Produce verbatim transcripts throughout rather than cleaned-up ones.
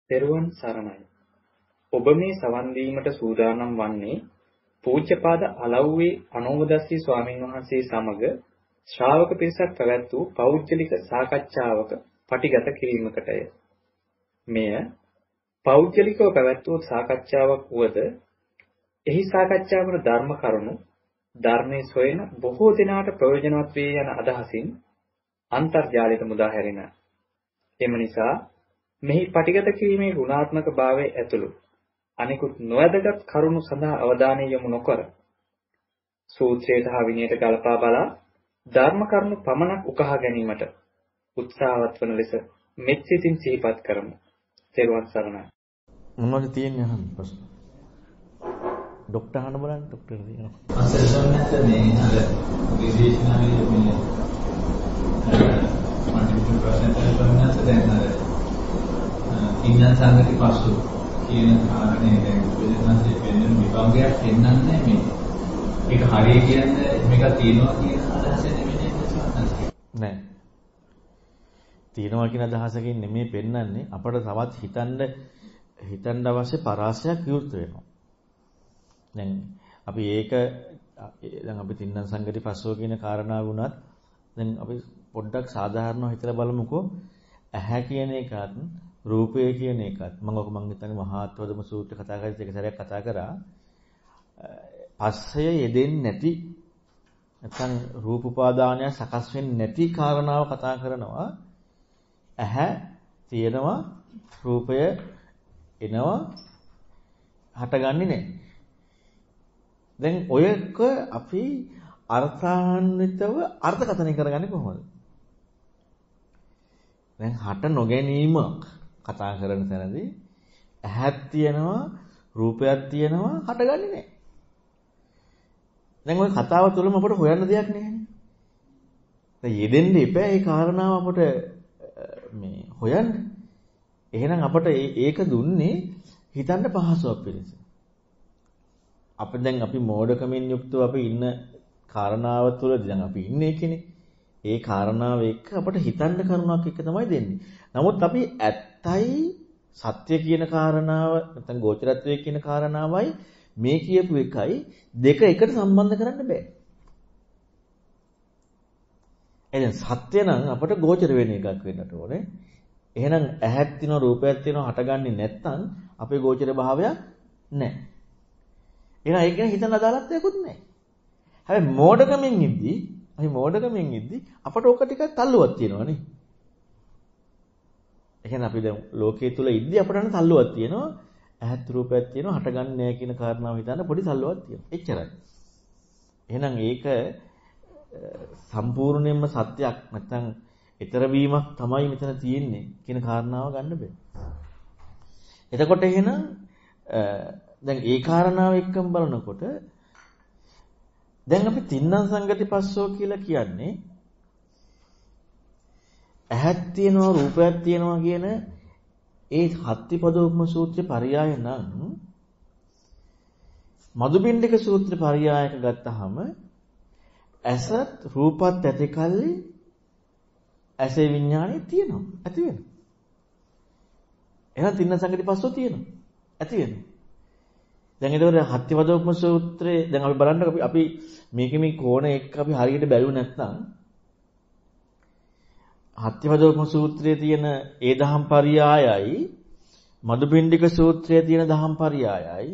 තෙරුවන් සරණයි. ඔබ මේ සවන් දීමට සූදානම් වන්නේ පූජ්‍යපාද අලව්වේ අනෝමදස්සී ස්වාමීන් වහන්සේ සමග ශ්‍රාවක පිරිසක් පැවැත් වූ පෞද්ගලික සාකච්ඡාවක පටිගත කිරීමකටය. මෙය පෞද්ගලිකව පැවැත් වූ සාකච්ඡාවක් වුවද එහි සාකච්ඡා වන ධර්ම කරුණු ධර්මයේ සොයන බොහෝ දෙනාට ප්‍රයෝජනවත් වේ යන අදහසින් අන්තර්ජාලයට මුදා හැරෙන. එම නිසා මෙහි පටිගත කිරීමේ ගුණාත්මක භාවය ඇතුළු අනිකුත් නොවැදගත් කරුණු සඳහා අවධානය යොමු නොකර සූත්‍රයට හා විනයට ගලපා බලා ධර්ම කරුණු පමණක් උකහා ගැනීමට උත්සාහවත් වන ලෙස මෙත් සිතින් සිහිපත් කරමු. තෙරුවන් සරණයි. මොනවද තියෙන්නේ අහන්න ප්‍රශ්න? ડોක්ටර් අහන්න බලන්න ડોක්ටර් දිනනවා. අසල්සොන්නත් මේ අර විදේශනාවේ මේ මල්ටිපල් ප්‍රසන්ටේෂන් දැන් අර ඉන්න සංගති පසු කියන කාරණේ දැන් විදේශනාවේ වෙන විභාගයක් දෙන්නන්නේ මේ ඒක හරිය කියන්නේ මේක තියෙනවා කියන අදහස නෙමෙයි නෑ. තියෙනවා කියන අදහසකින් නෙමෙයි පෙන්වන්නේ අපට තවත් හිතන්න හිතන්න අවශ්‍ය පරාසයක් විවෘත වෙනවා. දැන් අපි ඒක දැන් අපි තින්න සංගති පස්සෝ කියන කාරණාව වුණත් දැන් අපි පොඩ්ඩක් සාධාරණව හිතලා බලමුකෝ. ඇහැ කියන එකත් රූපය කියන එකත් මම ඔක මම හිතන්නේ මහාත්වදම සූත්‍ර කතා කරද්දී එක සැරයක් කතා කරා. පස්සය යෙදෙන්නේ නැති නැත්නම් රූප උපාදානය සකස් වෙන්නේ නැති කාරණාව කතා කරනවා. ඇහැ තියෙනවා රූපය එනවා හටගන්නේ නැහැ. දැන් ඔයක අපි අර්ථාන්විතව අර්ථකථනය කරගන්නේ කොහොමද? දැන් හට නොගැනීමක් කතා කරන තැනදී ඇහක් තියෙනවා රූපයක් තියෙනවා හටගන්නේ නැහැ. දැන් ওই කතාව තුළම අපට හොයන්න දෙයක් නැහැ. දැන් යෙදෙන්න එපා ඒ කාරණාව අපට මේ හොයන්න. එහෙනම් අපට ඒක දුන්නේ හිතන්න පහසුවක් පිණිස. අපි දැන් අපි මෝඩකමින් යුක්තව අපි ඉන්න කාරණාව තුළදී දැන් අපි ඉන්නේ කෙනේ. ඒ කාරණාව එක්ක අපට හිතන්න කරුණක් එක තමයි දෙන්නේ. නමුත් අපි ඇත්තයි සත්‍ය කියන කාරණාව නැත්නම් ගෝචරත්වයේ කියන කාරණාවයි මේ කියපු එකයි දෙක එකට සම්බන්ධ කරන්න බෑ. එහෙනම් සත්‍ය නම් අපට ගෝචර වෙන එකක් වෙන්නට ඕනේ. එහෙනම් ඇහක් තියෙනවා රූපයක් තියෙනවා හටගන්නේ නැත්නම් අපේ ගෝචර භාවයක් නැහැ. එහෙනම් ඒක ගැන හිතන අදාළත්වයක්වත් නැහැ. හැබැයි මෝඩකමින් ඉද්දී, අපි මෝඩකමින් ඉද්දී අපට ඕක ටිකක් තල්ලුවක් තියෙනවා නේ. ඒ කියන්නේ අපි දැන් ලෝකයේ තුල ඉද්දී අපට නම් තල්ලුවක් තියෙනවා. ඇහත් රූපයක් තියෙනවා හටගන්නේ නැහැ කියන කාරණාව හිතන්න පොඩි තල්ලුවක් තියෙනවා. එච්චරයි. එහෙනම් ඒක සම්පූර්ණයෙන්ම සත්‍යයක් නැත්නම් ඊතර වීමක් තමයි මෙතන තියෙන්නේ කියන කාරණාව ගන්න බෑ. එතකොට එහෙනම් දැන් ඒ කාරණාව එක්කම බලනකොට දැන් අපි තින්නම් සංගති පස්සෝ කියලා කියන්නේ ඇහක් තියෙනවා රූපයක් තියෙනවා කියන ඒ හත්තිපදෝපම සූත්‍රේ පරියාය නම් මදුබින්දික සූත්‍රේ පරියායක ගත්තාම ඇසත් රූපත් ඇති කල්ලි ඇසේ විඥානෙ තියෙනවා ඇති වෙනවා. එහෙනම් තින්න සංගති පස්සෝ තියෙනවා ඇති වෙනවා. දැන් ඒතකොට හත්තිපදෝපම සූත්‍රයේ දැන් අපි බලන්නකො අපි අපි මේකේ මේ කෝණ එක්ක අපි හරියට බැලුවේ නැත්නම් හත්තිපදෝපම සූත්‍රයේ තියෙන ඒ දහම් පරියායයි මදුබින්දික සූත්‍රයේ තියෙන දහම් පරියායයි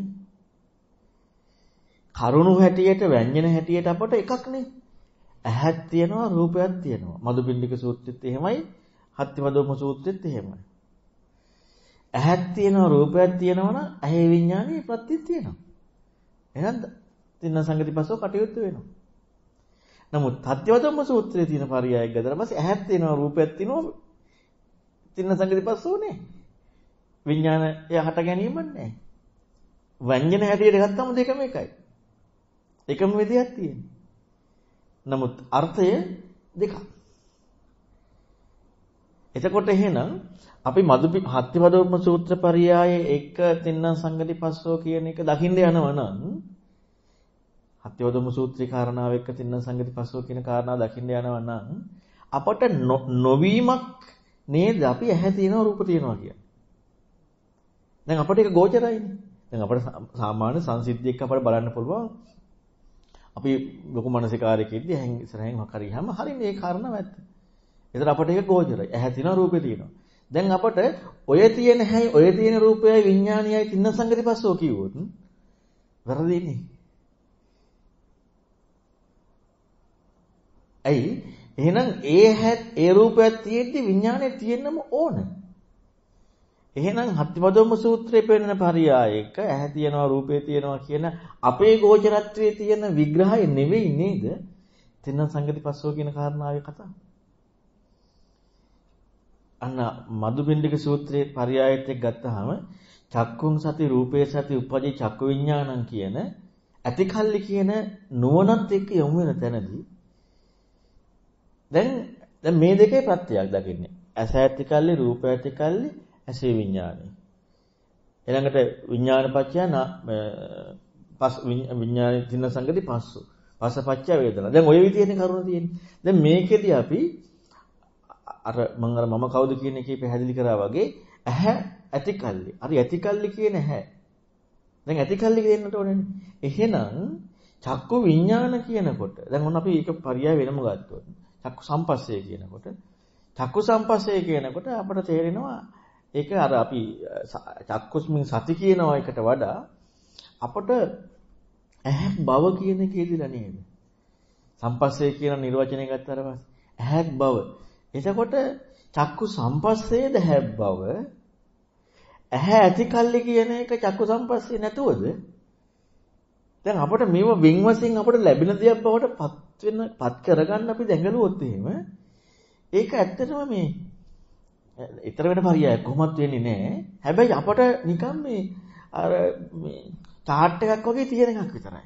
කරුණු හැටියට ව්‍යංජන හැටියට අපට එකක් නේ. ඇහක් තියෙනවා රූපයක් තියෙනවා. මදුබින්දික සූත්‍රෙත් එහෙමයි හත්තිපදෝපම සූත්‍රෙත් එහෙමයි. ඇහක් තියෙනවා රූපයක් තියෙනවා නම් ඇහි විඥානයේ ප්‍රත්‍යත් තියෙනවා. එහෙනම් තින්න සංගති පස්සෝ කටයුතු වෙනවා. නමුත් හත්තිපදෝපම සූත්‍රයේ තියෙන පරියායක් ගත්තට පස්සේ ඇහක් තියෙනවා රූපයක් තියෙනවා තින්න සංගති පස්සෝ නේ. විඥානය හට ගැනීමක් නැහැ. ව්‍යංජන හැටියට ගත්තම දෙකම එකයි. එකම විදියක් තියෙනවා. නමුත් අර්ථය දෙකක්. එතකොට එහෙනම් අපි මදු හත්තිපදෝපම සූත්‍ර පරියායේ එක තින්නම් සංගති පස්සෝ කියන එක දකින්න යනවා නම් හත්තිපදෝපම සූත්‍රේ කාරණාව එක්ක තින්නම් සංගති පස්සෝ කියන කාරණාව දකින්න යනවා නම් අපට නොවීමක් නේද අපි ඇහැ තියෙනවා රූප තියෙනවා කියන්නේ. දැන් අපිට ඒක ගෝචරයිනේ. දැන් අපිට සාමාන්‍ය සංසිද්ධියක් අපිට බලන්න පුළුවන්. අපි ලොකු මානසිකාරයකදී ඇහෙන් ඉස්සරහෙන් හරියම හරිනේ ඒ කාරණාව ඇත්ත. ඒතර අපිට ඒක ගෝචරයි. ඇහැ තියෙනවා රූපේ තියෙනවා. දැන් අපිට ඔය තියෙන හැයි ඔය තියෙන රූපයයි විඥානයයි තින්න සංගති පස්සෝ කිව්වොත් වැරදිනේ. ඇයි? එහෙනම් ඒ හැත් ඒ රූපයක් තියෙද්දි විඥානය තියෙන්නම ඕන. එහෙනම් හත්තිපදෝම සූත්‍රයේ පෙන්නන පරියායක ඇහැ තියෙනවා රූපේ තියෙනවා කියන අපේ ගෝචරත්වයේ තියෙන විග්‍රහය නෙවෙයි නේද? තින්න සංගති පස්සෝ කියන කාරණාවේ කතාව. අන්න මදුබින්දික සූත්‍රයේ පරියායත් එක්ක ගත්තාම චක්කුං සති රූපේ සති උපජී චක්කු විඥානං කියන ඇතිකල්ලි කියන නුවණත් එක්ක යොමු වෙන තැනදී දැන් දැන් මේ දෙකේ ප්‍රත්‍යක් දකින්නේ. ඇස ඇතිකල්ලි රූප ඇතිකල්ලි ඇසේ විඥානයි. ඊළඟට විඥානපච්චය පස් විඥානයේ තින්න සංගති පස්සු. පස්සපච්චය වේදනා. දැන් ওই විදිහේ කරුණ තියෙන්නේ. දැන් මේකෙදී අපි අර මම අර මම කවුද කියන එකේ පැහැදිලි කරා වගේ ඇහැ ඇතිකල්ලි. හරි ඇතිකල්ලි කියන ඇහැ. දැන් ඇතිකල්ලි කියන්නට ඕනේනේ. එහෙනම් චක්කු විඥාන කියනකොට දැන් මොන අපි ඒක පරියාය වෙනම ගත්තොත් චක්කු සම්පස්සේ කියනකොට චක්කු සම්පස්සේ කියනකොට අපිට තේරෙනවා ඒක අර අපි චක්කුස්මින් සති කියනවා එකට වඩා අපට ඇහැක් බව කියන එකේදීලා නේද? සම්පස්සේ කියන නිර්වචනය ගත්තාට පස්සේ ඇහැක් බව. එතකොට චක්කු සම්පස්සේද ඇහැක් බව ඇහැ ඇතිකල්ලි කියන එක චක්කු සම්පස්සේ නැතුවද? දැන් අපිට මේව වින් වශයෙන් අපිට ලැබෙන දෙයක් බවට පත් වෙන පත් කරගන්න අපි දැඟලුවොත් එහෙම ඒක ඇත්තටම මේ ඊතර වෙන පරියායක් කොහොමත් වෙන්නේ නැහැ. හැබැයි අපට නිකන් මේ අර මේ chart එකක් වගේ තියෙන එකක් විතරයි.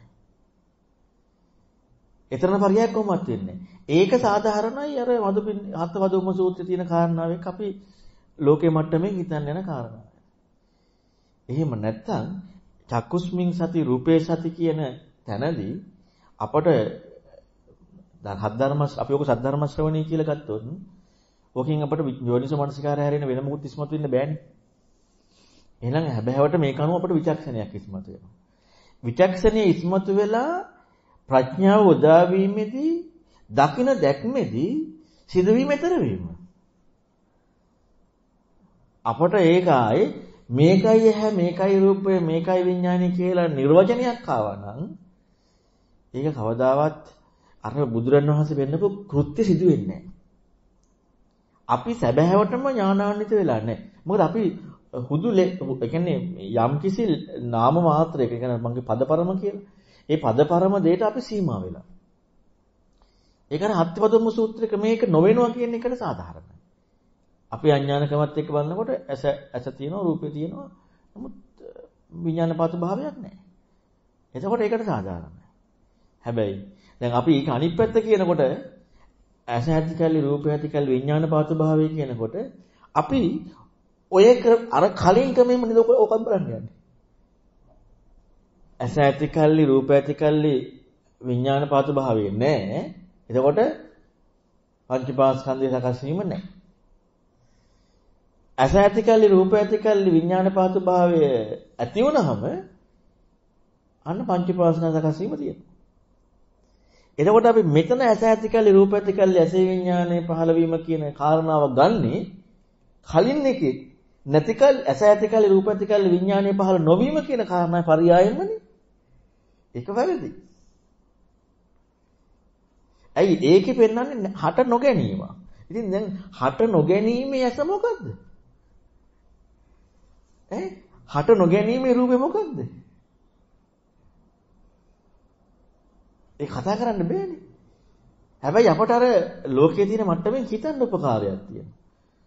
ඊතරන පරියායක් කොහොමත් වෙන්නේ. ඒක සාධාරණයි අර මදුපින් හත්වදුම සූත්‍රයේ තියෙන කාරණාවෙක් අපි ලෝකේ මට්ටමින් හිතන්න යන කාරණාවක්. එහෙම නැත්නම් චක්කුස්මින් සති රූපේ සති කියන තැනදී අපට දැන් හත් ධර්ම අපි ඔක සත් ධර්ම ශ්‍රවණී කියලා ගත්තොත් ඕකෙන් අපට යෝනිසෝ මනසිකාරය හැරෙන වෙන මොකුත් ඉස්මතු වෙන්න බෑනේ. එහෙනම් හැබෑවට මේක අනුව අපට විචක්ෂණයක් ඉස්මතු වෙනවා. විචක්ෂණයේ ඉස්මතු වෙලා ප්‍රඥාව උදා වීමේදී දකින දැක්මේදී සිදුවීම ඊතර වීම. අපට ඒක ආයේ මේකයි ඇහැ මේකයි රූපය මේකයි විඥානය කියලා නිර්වචනයක් ආවා නම් ඒක කවදාවත් අර බුදුරණවහන්සේ වෙන්නපු කෘත්‍ය සිදු වෙන්නේ නැහැ. අපි සැබෑවටම ඥානාන්විත වෙලා නැහැ. මොකද අපි හුදු ඒ කියන්නේ යම්කිසි නාම මාත්‍රයක ඒ කියන්නේ මගේ පදපරම කියලා. ඒ පදපරම දෙයට අපි සීමා වෙලා. ඒ කියන්නේ හත්පදොම්ම සූත්‍රයක මේක නොවෙනවා කියන එකට සාධාරණයි. අපි අඥානකමත් එක්ක බලනකොට ඇස ඇස තියෙනවා රූපේ තියෙනවා. නමුත් විඥානපාත භාවයක් නැහැ. එතකොට ඒකට සාධාරණයි. හැබැයි දැන් අපි ඒක අනිත් පැත්ත කියනකොට ඇස ඇතිකල්ලි රූපය ඇතිකල්ලි විඥානපාත භාවය කියනකොට අපි ඔය අර කලින් ක්‍රමෙම නේද ඔකත් බලන්න යන්නේ. ඇස ඇතිකල්ලි රූපය ඇතිකල්ලි විඥානපාත භාවය නැහැ. එතකොට පංචපාස්කන්ධය සකස් වීම නැහැ. ඇස ඇතිකල්ලි රූපය ඇතිකල්ලි විඥානපාත භාවය ඇති වුණාම අන්න පංචපාස්කන්ධ සකස් වීම තියෙනවා. එතකොට අපි මෙතන ඇස ඇතිකල්ලි රූප ඇතිකල්ලි ඇසේ විඥානයේ පහළ වීම කියන කාරණාව ගන්නේ කලින් එකේ නැතිකල් ඇස ඇතිකල්ලි රූප ඇතිකල්ලි විඥානයේ පහළ නොවීම කියන කාරණාවේ පරියායෙන්මනේ. ඒක වැරදි. ඇයි ඒකේ පෙන්නන්නේ හට නොගැනීම. ඉතින් දැන් හට නොගැනීමේ ඇස මොකද්ද? ඈ හට නොගැනීමේ රූපේ මොකද්ද? ඒ කතා කරන්න බෑනේ. හැබැයි අපට අර ලෝකයේ තියෙන මට්ටමින් හිතන්න උපකාරයක් තියෙනවා.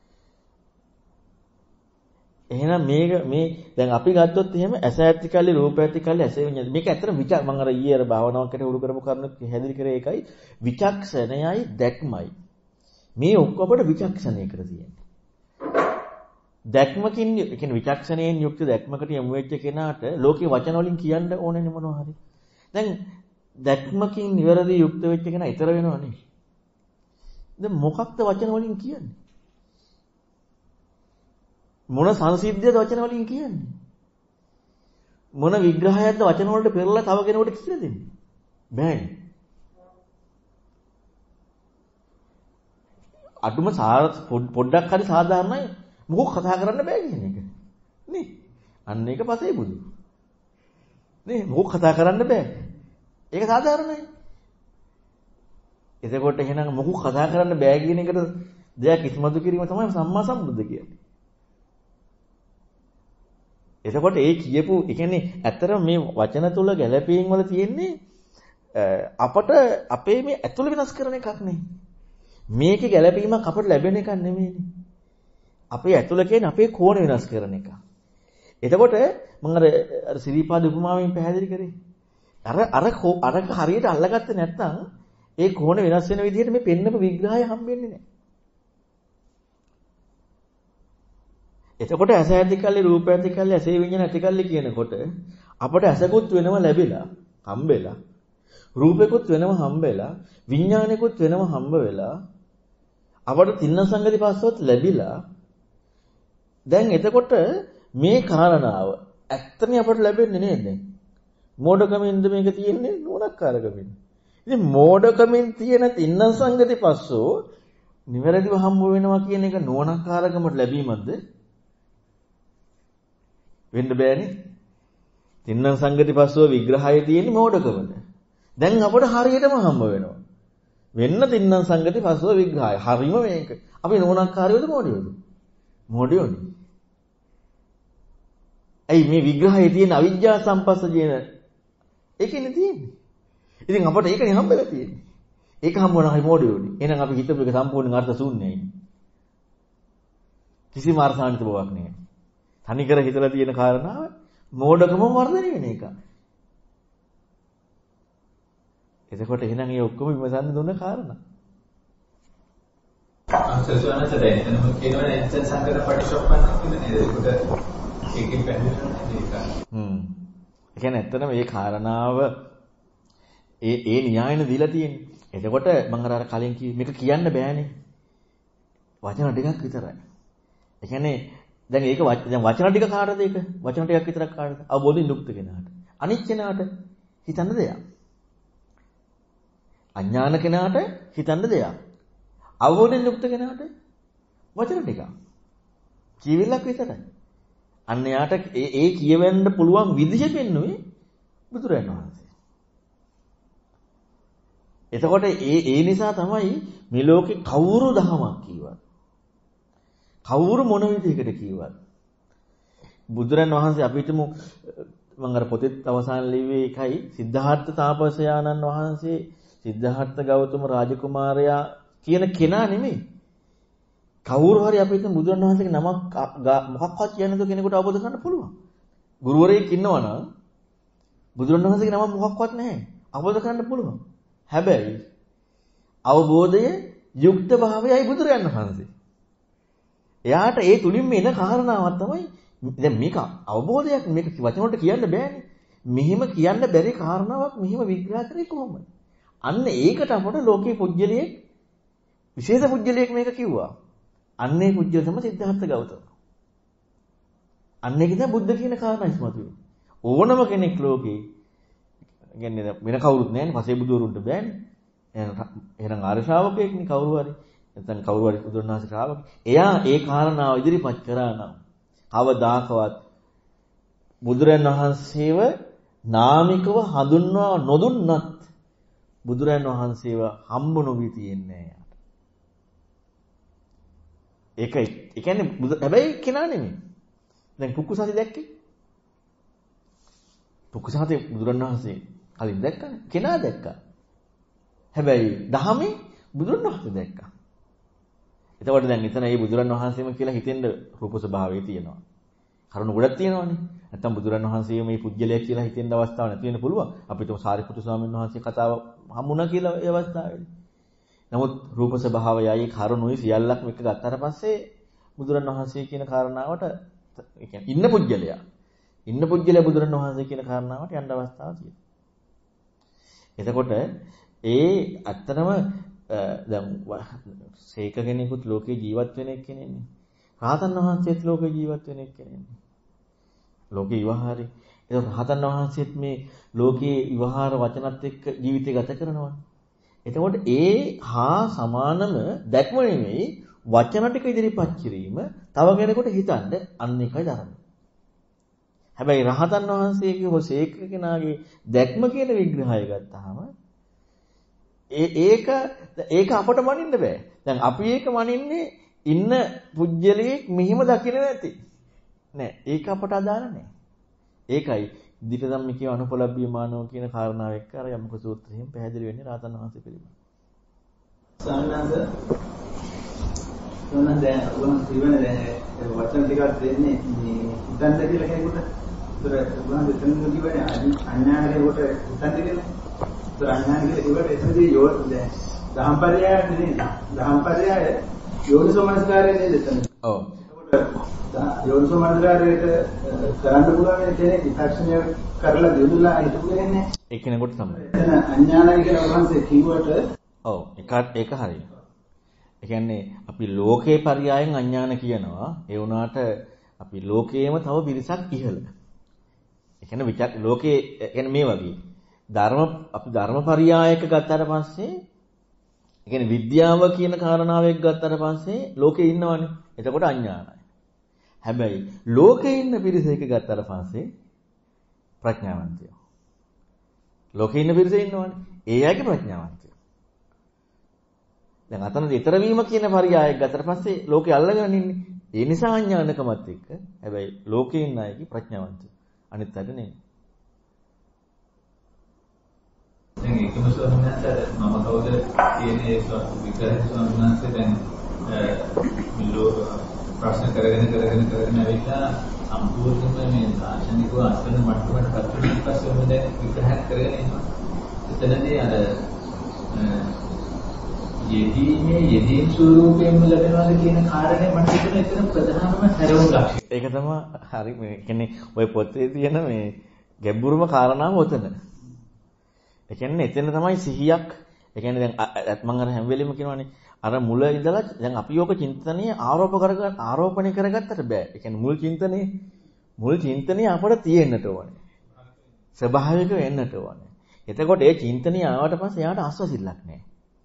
එහෙනම් මේක මේ දැන් අපි ගත්තොත් එහෙම ඇස ඇතිකල්ලි රූප ඇතිකල්ලි ඇස විඤ්ඤාණ මේක ඇත්තට විචක් මම අර ඊයේ අර භාවනාවක් කරේ උරු කරපු කරුණු හැදිරි කරේ ඒකයි විචක්ෂණයයි දැක්මයි. මේ ඔක්කොම අපිට විචක්ෂණයකට තියෙන්නේ. දැක්මකින් ඒ කියන්නේ විචක්ෂණයෙන් යුක්ත දැක්මකට යමු වෙච්ච කෙනාට ලෝකේ වචන වලින් කියන්න ඕනේ මොනවා හරි. දැන් දැක්මකින් නිවැරදි යුක්ත වෙච්ච කෙනා ඊතර වෙනවනේ. දැන් මොකක්ද වචන වලින් කියන්නේ? මොන සංසිද්ධියද වචන වලින් කියන්නේ? මොන විග්‍රහයක්ද වචන වලට පෙරලා තව කෙනෙකුට කියලා දෙන්නේ? බෑනේ. අඩුම පොඩ්ඩක් හරි සාධාරණයි මොකක් කතා කරන්න බෑ කියන එක. නේ? අන්න ඒක පසේ බුදු. නේ මොකක් කතා කරන්න බෑ. ඒක සාධාරණයි. එතකොට එහෙනම් මොකක් කතා කරන්න බෑ කියන එකට දෙයක් ඉස්මතු කිරීම තමයි සම්මා සම්බුද්ධ කියන්නේ. එතකොට ඒ කියපු ඒ කියන්නේ ඇත්තටම මේ වචන තුල ගැළපීම් වල තියෙන්නේ අපට අපේ මේ ඇතුළ වෙනස් කරන එකක් නේ. මේකේ ගැළපීමක් අපට ලැබෙන එකක් නෙමෙයිනේ. අපේ ඇතුළ කියන්නේ අපේ කෝණ වෙනස් කරන එක. එතකොට මම අර අර සිරිපාද උපමාවෙන් පැහැදිලි කරේ. අර අර අර හරියට අල්ලගත්තේ නැත්නම් ඒ කෝණ වෙනස් වෙන විදිහට මේ පෙන්නපු විග්‍රහය හම්බෙන්නේ නැහැ. එතකොට ඇස ඇතිකල්ලි රූප ඇතිකල්ලි ඇසේ විඤ්ඤාණ ඇතිකල්ලි කියනකොට අපට ඇසකුත් වෙනම ලැබිලා හම්බෙලා රූපෙකුත් වෙනම හම්බෙලා විඤ්ඤාණෙකුත් වෙනම හම්බ වෙලා අපට තින්න සංගති පස්සොත් ලැබිලා දැන් එතකොට මේ කාරණාව ඇත්තනේ අපට ලැබෙන්නේ නේද? මෝඩකමින්ද මේක තියෙන්නේ නුවණක්කාරකමින්. ඉතින් මෝඩකමින් තියෙන තින්න සංගති පස්සෝ නිවැරදිව හම්බ වෙනවා කියන එක නුවණක්කාරකමට ලැබීමක්ද? වෙන්න බෑනේ. තින්න සංගති පස්සෝ විග්‍රහයේ තියෙන්නේ මෝඩකමද? දැන් අපට හරියටම හම්බ වෙනවා. වෙන්න තින්න සංගති පස්සෝ විග්‍රහය. හරිම මේක. අපි නුවණක්කාරයෝද මොඩියෝද? මොඩියෝනේ. ඇයි මේ විග්‍රහයේ තියෙන අවිජ්ජා සම්පස්සජේන ඒකනේ තියෙන්නේ. ඉතින් අපට ඒකනේ හම්බෙලා තියෙන්නේ. ඒක හම්බ වුණා හරි මොඩියෝනේ. එහෙනම් අපි හිතපු එක සම්පූර්ණ අර්ථ ශූන්‍යයි. කිසිම අර්ථාන්විත බවක් නැහැ. තනිකර හිතලා තියෙන කාරණාව මෝඩකම වර්ධනය වෙන එක. එතකොට එහෙනම් ඒ ඔක්කොම විමසන්න දුන්න කාරණා. අසසනස දැන් එතනම කියනවනේ එච්චර සංකර පටිච්චසමුප්පන්න කියලා නේද? ඒකට ඒකෙන් පැහැදිලි වෙනවා නේද? හ්ම්. ඒ කියන්නේ ඇත්තටම මේ කාරණාව ඒ ඒ න්‍යායන දීලා තියෙන්නේ. එතකොට මම අර කලින් කිව්ව මේක කියන්න බෑනේ. වචන ටිකක් විතරයි. ඒ කියන්නේ දැන් ඒක දැන් වචන ටික කාටද ඒක? වචන ටිකක් විතරක් කාටද? අවබෝධයෙන් යුක්ත කෙනාට. අනිත් කෙනාට හිතන්න දෙයක්. අඥාන කෙනාට හිතන්න දෙයක්. අවබෝධයෙන් යුක්ත කෙනාට වචන ටිකක්. කීවිලක් විතරයි. අන්න යාට ඒ ඒ කියවෙන්න පුළුවන් විදිහ පෙන්නුවේ බුදුරජාණන් වහන්සේ. එතකොට ඒ ඒ නිසා තමයි මේ ලෝකේ කවුරු දහමක් කියවත් කවුරු මොන විදිහකට කියවත් බුදුරන් වහන්සේ අපිටම මම අර පොතේ අවසාන ලිව්වේ එකයි සිද්ධාර්ථ තාපසයාණන් වහන්සේ සිද්ධාර්ථ ගෞතම රාජකුමාරයා කියන කෙනා නෙමෙයි. කවුරු හරි අපිට බුදුරන් වහන්සේගේ නමක් මොකක්වත් කියන්නද කෙනෙකුට අවබෝධ කරගන්න පුළුවන්. ගුරුවරයෙක් ඉන්නවනම් බුදුරන් වහන්සේගේ නම මොකක්වත් නැහැ. අවබෝධ කරගන්න පුළුවන්. හැබැයි අවබෝධයේ යුක්ත භාවයයි බුදුරන් වහන්සේ. එයාට ඒ තුලින්ම එන කාරණාවක් තමයි දැන් මේක අවබෝධයක් මේක වචන වලට කියන්න බෑනේ. මෙහිම කියන්න බැරි කාරණාවක් මෙහිම විග්‍රහ කරේ කොහොමද? අන්න ඒකට අපට ලෝකේ පුජ්‍යලයේ විශේෂ පුජ්‍යලයක් මේක කිව්වා. අන්නේ පුජ්‍යල තමයි සිද්ධාර්ථ ගෞතම. අන්නේ කියන බුද්ධ කියන කාරණා ඉස්මතු වෙනවා. ඕනම කෙනෙක් ලෝකේ කියන්නේ වෙන කවුරුත් නැහැ නේ පසේ බුදුරුන්ට බෑනේ. එහෙනම් ආර්ය ශ්‍රාවකයෙක්නේ කවුරු හරි. නැත්නම් කවුරු හරි බුදුරණාහි ශ්‍රාවක. එයා ඒ කාරණාව ඉදිරිපත් කරා නම් කවදාකවත් බුදුරන් වහන්සේව නාමිකව හඳුන්වා නොදුන්නත් බුදුරන් වහන්සේව හම්බ නොවි තියන්නේ නැහැ. ඒකයි. ඒ කියන්නේ හැබැයි කෙනා නෙමෙයි. දැන් පුක්කුසාති දැක්කේ? පුක්කුසාති බුදුරන් වහන්සේ කලින් දැක්කනේ. කෙනා දැක්කා. හැබැයි දහමේ බුදුරන් වහන්සේ දැක්කා. එතකොට දැන් එතන මේ බුදුරන් වහන්සේම කියලා හිතෙන්න රූප ස්වභාවය තියෙනවා. කරුණු ගොඩක් තියෙනවානේ. නැත්තම් බුදුරන් වහන්සේ මේ පුජ්‍යලයක් කියලා හිතෙන්න අවස්ථාවක් නැති වෙන්න පුළුවන්. අපිට සාරිපුත්තු ස්වාමීන් වහන්සේ කතාව හම්බුණා කියලා ඒ අවස්ථාවේදී. නමුත් රූප ස්වභාවයයි කරුණුයි සියල්ලක්ම එක ගත්තාට පස්සේ බුදුරන් වහන්සේ කියන කාරණාවට ඒ කියන්නේ ඉන්න පුජ්‍යලයා. ඉන්න පුජ්‍යලයා බුදුරන් වහන්සේ කියන කාරණාවට යන්න අවස්ථාවක් තියෙනවා. එතකොට ඒ ඇත්තටම දැන් සීක කෙනෙකුත් ලෝකේ ජීවත් වෙන එක්කෙනෙන්නේ. රාතන් වහන්සේත් ලෝකේ ජීවත් වෙන එක්කෙනෙන්නේ. ලෝකේ ඉවහාරි. ඒක රහතන් වහන්සේත් මේ ලෝකයේ විවහාර වචනත් එක්ක ජීවිතය ගත කරනවා. එතකොට ඒ හා සමානම දැක්ම නෙමෙයි වචන ටික ඉදිරිපත් කිරීම තව කෙනෙකුට හිතන්න අන්න එකයි ධර්මය. හැබැයි රහතන් වහන්සේගේ හෝ සීක කෙනාගේ දැක්ම කියන විග්‍රහය ගත්තාම ඒ ඒක ඒක අපට මනින්න බෑ. දැන් අපි ඒක මනින්නේ ඉන්න පුජ්‍යලයේ මෙහිම දකින්න නැති. නෑ ඒක අපට අදාළ නෑ. ඒකයි දිට ධම්ම කියන අනුපලබ්බිය මානව කියන කාරණාව එක්ක අර යමුක සූත්‍රයෙන් පැහැදිලි වෙන්නේ රහතන් වහන්සේ පිළිබඳව. සාමාන්‍යද මොනවාද දැන් උගම ජීවන දැන් වචන ටිකක් දෙන්නේ මේ හිතන්න කියලා කෙනෙකුට. ඒතර උගම දෙතන කිව්වනේ අඥානකේකට හිතන්න කියලා. ඒතර අඥාන කියලා කිව්වට එතනදී යෝ දැන් දහම්පරයය නෙමෙයි. දහම්පරයය යෝනිසෝමනස්කාරය නේද එතන. ඔව්. යෝනිසෝමනස්කාරයට කරන්න පුළුවන් කෙනෙක් විචක්ෂණය කරලා දෙදුලා හිතපු කෙනෙක්. ඒ කෙනෙකුට තමයි. එතන අඥානයි කියලා වහන්සේ කිව්වට ඔව් ඒක ඒක හරියි. ඒ කියන්නේ අපි ලෝකේ පරයයන් අඥාන කියනවා. ඒ වුණාට අපි ලෝකේම තව පිරිසක් ඉහළ. ඒ කියන්නේ විචක් ලෝකේ කියන්නේ මේ වගේ ධර්ම අපි ධර්ම පරයයක ගත්තාට පස්සේ ඒ කියන්නේ විද්‍යාව කියන කාරණාවෙක් ගත්තාට පස්සේ ලෝකේ ඉන්නවනේ. එතකොට අඥානයි. හැබැයි ලෝකේ ඉන්න පිරිස එක ගත්තාට පස්සේ ප්‍රඥාවන්තයෝ. ලෝකේ ඉන්න පිරිස ඉන්නවනේ. ඒ අයගේ ප්‍රඥාවන්තයෝ. දැන් අතන ඊතර වීම කියන පරයයක් ගත්තට පස්සේ ලෝකේ අල්ලගෙන ඉන්නේ. ඒ නිසා අඥානකමත් එක්ක. හැබැයි ලෝකේ ඉන්න අයගේ ප්‍රඥාවන්තයෝ. අනිත් අයට නෙමෙයි. දැන් ඒකම ස්වාමීන් වහන්සේ මම කවුද කියන ඒ විග්‍රහය ස්වාමීන් වහන්සේ දැන් මිලෝ ප්‍රශ්න කරගෙන කරගෙන කරගෙන ඇවිල්ලා සම්පූර්ණයෙන්ම මේ දාර්ශනිකව අසන මට්ටමට පත් වෙන පස්සේ මොකද විග්‍රහ කරගෙන එනවා. එතනදී අර යෙදීමේ යෙදීම් ස්වරූපයෙන්ම ලැබෙනවාද කියන කාරණේ මට හිතෙන එතන ප්‍රධානම හැරවුම් ලක්ෂණය. ඒක තමයි හරි මේ කියන්නේ ওই පොතේ තියෙන මේ ගැඹුරුම කාරණාව ඔතන. ඒ කියන්නේ එතන තමයි සිහියක්. ඒ කියන්නේ දැන් මම අර හැම වෙලෙම කියනවානේ අර මුල ඉඳලා දැන් අපි යෝග චින්තනයේ ආරෝප කරගන්න ආරෝපණය කරගත්තට බෑ. ඒ කියන්නේ මුල් චින්තනයේ මුල් චින්තනයේ අපට තියෙන්නට ඕනේ. ස්වභාවික වෙන්නට ඕනේ. එතකොට ඒ චින්තනය ආවට පස්සේ යාට අස්වැසිල්ලක් නෑ.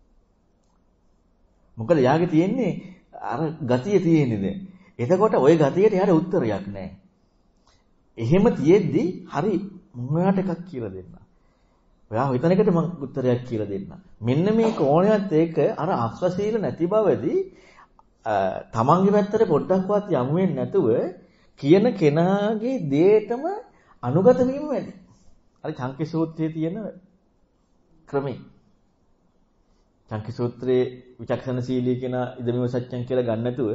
මොකද යාගේ තියෙන්නේ අර ගතිය තියෙන්නේ දැන්. එතකොට ওই ගතියට යාට උත්තරයක් නෑ. එහෙම තියෙද්දි හරි මම ඔයාට එකක් කියලා දෙන්න. ඔයා හිතන එකට මම උත්තරයක් කියලා දෙන්න. මෙන්න මේ කෝණයත් ඒක අර අස්වැසීල නැති බවදී තමන්ගේ පැත්තට පොඩ්ඩක්වත් යමු වෙන්නේ නැතුව කියන කෙනාගේ දේටම අනුගත වීම වැඩි. අර චංකි සූත්‍රයේ තියෙන ක්‍රමේ. චංකි සූත්‍රයේ විචක්ෂණශීලී කියන ඉදමිව සත්‍යං කියලා ගන්න නැතුව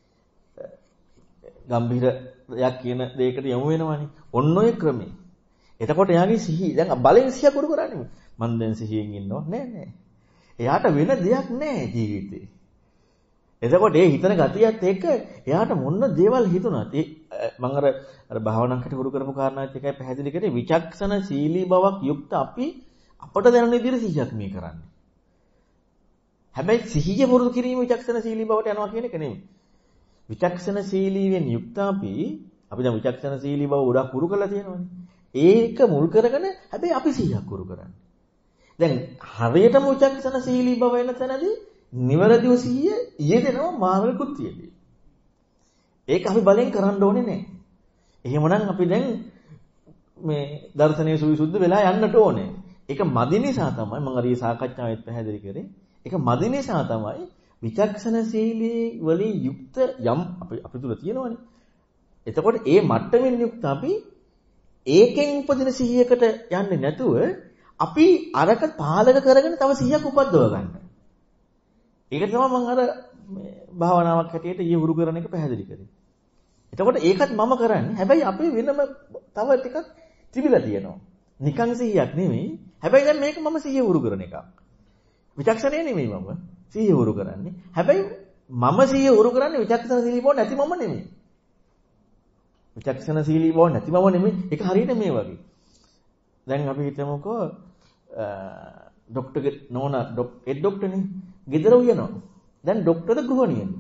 ගම්භීරයක් කියන දෙයකට යමු වෙනවනේ. ඔන්න ඔය ක්‍රමේ. එතකොට එයාගේ සිහිය දැන් බලෙන් සිහිය කුරු කරන්නේ. මම දැන් සිහියෙන් ඉන්නව නෑ නෑ. එයාට වෙන දෙයක් නෑ ජීවිතේ. එතකොට ඒ හිතන ගතියත් එක්ක එයාට මොන දේවල් හිතුණත් ඒ මම අර අර භාවනාවකට කුරු කරපු කාරණාවත් එකයි පැහැදිලි කරේ විචක්ෂණශීලී බවක් යුක්ත අපි අපට දැනෙන විදිහට සිහියක් මේ කරන්නේ. හැබැයි සිහිය පුරුදු කිරීම විචක්ෂණශීලී බවට යනවා කියන එක නෙමෙයි. විචක්ෂණශීලීවෙන් යුක්ත අපි අපි දැන් විචක්ෂණශීලී බව ගොඩක් කුරු කරලා තියෙනවානේ. ඒක මුල් කරගෙන හැබැයි අපි සිහියක් කුරු කරන්නේ. දැන් හරියටම විචක්ෂණශීලී බව වෙන තැනදී නිවැරදිව සිහිය යෙදෙනවා මාර්ගකුත් තියෙන්නේ. ඒක අපි බලෙන් කරන්න ඕනේ නැහැ. එහෙමනම් අපි දැන් මේ දර්ශනීය සුවිසුද්ධ වෙලා යන්නට ඕනේ. ඒක මදි නිසා තමයි මම අර ඊ සාකච්ඡාවෙත් පැහැදිලි කරේ. ඒක මදි නිසා තමයි විචක්ෂණශීලී වලින් යුක්ත යම් අපි අපි තුල තියෙනවනේ. එතකොට ඒ මට්ටමින් යුක්ත අපි ඒකෙන් උපදින සිහියකට යන්නේ නැතුව අපි අරක පාලක කරගෙන තව සිහියක් උපද්දව ගන්න. ඒක තමයි මම අර මේ භාවනාවක් හැටියට ඊ හුරු කරන එක පැහැදිලි කරේ. එතකොට ඒකත් මම කරන්නේ. හැබැයි අපි වෙනම තව ටිකක් තිබිලා තියෙනවා. නිකන් සිහියක් නෙමෙයි. හැබැයි දැන් මේක මම සිහිය හුරු කරන එකක්. විචක්ෂණය නෙමෙයි මම සිහිය හුරු කරන්නේ. හැබැයි මම සිහිය හුරු කරන්නේ විචක්ෂණශීලී බව නැති මම නෙමෙයි. විචක්ෂණශීලී බව නැති මම නෙමෙයි. ඒක හරියට මේ වගේ. දැන් අපි හිතමුකෝ ડોක්ටර්ගේ නෝනා ඒ ડોක්ටර්නේ ගෙදර උයනවා. දැන් ડોක්ටර්ද ගෘහණියනේ.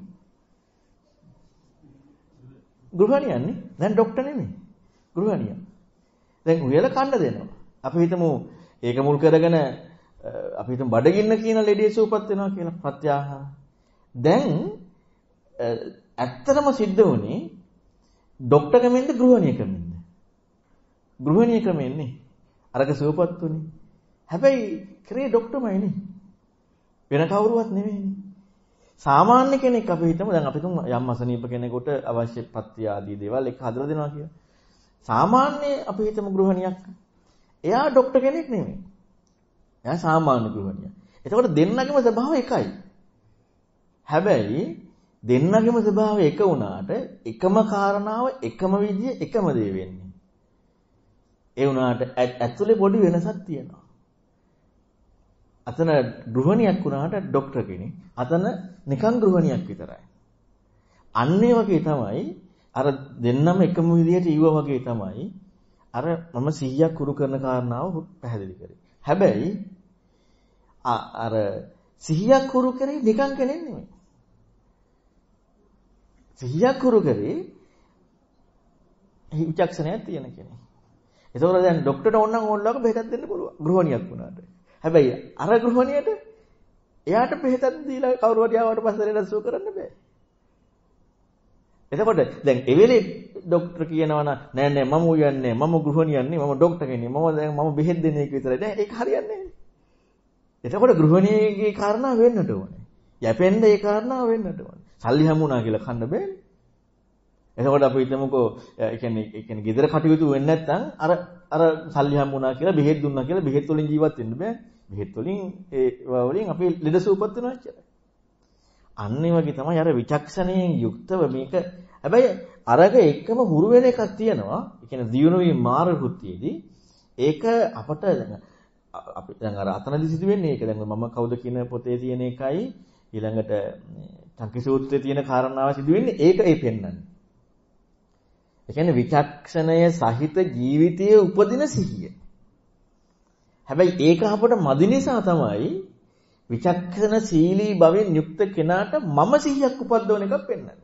ගෘහණියන්නේ දැන් ડોක්ටර් නෙමෙයි. ගෘහණිය. දැන් උයලා කන්න දෙනවා. අපි හිතමු ඒක මුල් කරගෙන අපි හිතමු බඩගින්න කියන ලෙඩේ සුවපත් වෙනවා කියලා ප්‍රත්‍යාහාර. දැන් ඇත්තටම සිද්ධ වුණේ ડોක්ටර් කමෙන්ද ගෘහණිය කමෙන්ද? ගෘහණිය කමෙන්නේ. අරක සුවපත් උනේ. හැබැයි කරේ ડોක්ටර්මයි නේ. වෙන කවුරුවත් නෙමෙයිනේ. සාමාන්‍ය කෙනෙක් අපි හිතමු දැන් අපි තුමු යම් අසනීප කෙනෙකුට අවශ්‍ය පත්‍ය ආදී දේවල් එක හදලා දෙනවා කියලා. සාමාන්‍ය අපි හිතමු ගෘහණියක්. එයා ડોක්ටර් කෙනෙක් නෙමෙයි. එයා සාමාන්‍ය ගෘහණියක්. එතකොට දෙන්නගේම ස්වභාවය එකයි. හැබැයි දෙන්නගේම ස්වභාවය එක වුණාට එකම කාරණාව එකම විදිය එකම දේ වෙන්නේ. ඒ වුණාට ඇතුලේ පොඩි වෙනසක් තියෙනවා. අතන ගෘහණියක් වුණාට ડોක්ටර් කෙනෙක්. අතන නිකන් ගෘහණියක් විතරයි. අන්න ඒ වගේ තමයි අර දෙන්නම එකම විදියට ඊව වගේ තමයි අර මම සිහියක් කුරු කරන කාරණාව පැහැදිලි කරේ. හැබැයි අර සිහියක් කුරු කරේ නිකන් කෙනෙක් නෙමෙයි. සිහියක් කුරු කරේ විචක්ෂණයක් තියෙන කෙනෙක්. ඒතකොට දැන් ડોක්ටර්ට ඕනනම් ඕනලක බෙහෙතක් දෙන්න පුළුවන් ගෘහණියක් වුණාට. හැබැයි අර ගෘහණියට එයාට බෙහෙතක් දීලා කවුරු හරි ආවට පස්සේ ලෙඩ සුව කරන්න බෑ. එතකොට දැන් එවෙලේ ડોක්ටර් කියනවා නෑ නෑ මම උයන්නේ මම ගෘහණියක් නේ මම ડોක්ටර් කෙනෙක් මම දැන් මම බෙහෙත් දෙන එක විතරයි. දැන් ඒක හරියන්නේ නෑ. එතකොට ගෘහණියගේ කාරණා වෙන්නට ඕනේ. යැපෙන්න ඒ කාරණා වෙන්නට ඕනේ. සල්ලි හම්බුණා කියලා කන්න බෑනේ. එතකොට අපි හිතමුකෝ ඒ කියන්නේ ඒ කියන්නේ ගෙදර කටයුතු වෙන්නේ නැත්නම් අර අර සල්ලි හම්බුණා කියලා බෙහෙත් දුන්නා කියලා බෙහෙත් වලින් ජීවත් වෙන්න බෑ. බෙහෙත් වලින් ඒ වලින් අපි ලෙඩ සුවපත් වෙනවා කියලා. අන්න ඒ වගේ තමයි අර විචක්ෂණයෙන් යුක්තව මේක. හැබැයි අරක එකම හුරු වෙන එකක් තියෙනවා. ඒ කියන්නේ දියුණු වීම මාර්ග කෘත්‍යයේදී ඒක අපට දැන් අපි දැන් අර අතනදි සිදු වෙන්නේ ඒක. දැන් මම කවුද කියන පොතේ තියෙන එකයි ඊළඟට චංකි සූත්‍රයේ තියෙන කාරණාව සිදු වෙන්නේ ඒක ඒ පෙන්වන්නේ. ඒ කියන්නේ විචක්ෂණය සහිත ජීවිතයේ උපදින සිහිය. හැබැයි ඒක අපට මදි නිසා තමයි විචක්ෂණශීලී භවෙන් යුක්ත කෙනාට මම සිහියක් උපද්දවන එකක් පෙන්වන්නේ.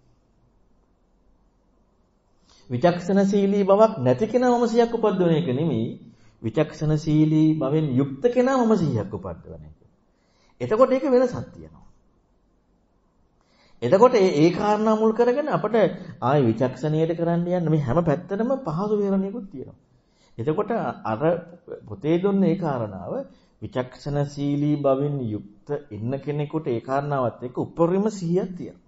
විචක්ෂණශීලී බවක් නැති කෙනා මම සිහියක් උපද්දවන එක නෙමෙයි. විචක්ෂණශීලී භවෙන් යුක්ත කෙනා මම සිහියක් උපද්දවන එක. එතකොට ඒක වෙනසක් තියෙනවා. එතකොට ඒ ඒ කාරණා මුල් කරගෙන අපිට ආයි විචක්ෂණීයට කරන්න යන්න මේ හැම පැත්තටම පහසු විහරණයකුත් තියෙනවා. එතකොට අර පොතේ දුන්න ඒ කාරණාව විචක්ෂණශීලී බවින් යුක්ත ඉන්න කෙනෙකුට ඒ කාරණාවත් එක්ක උපරිම සිහියක් තියෙනවා.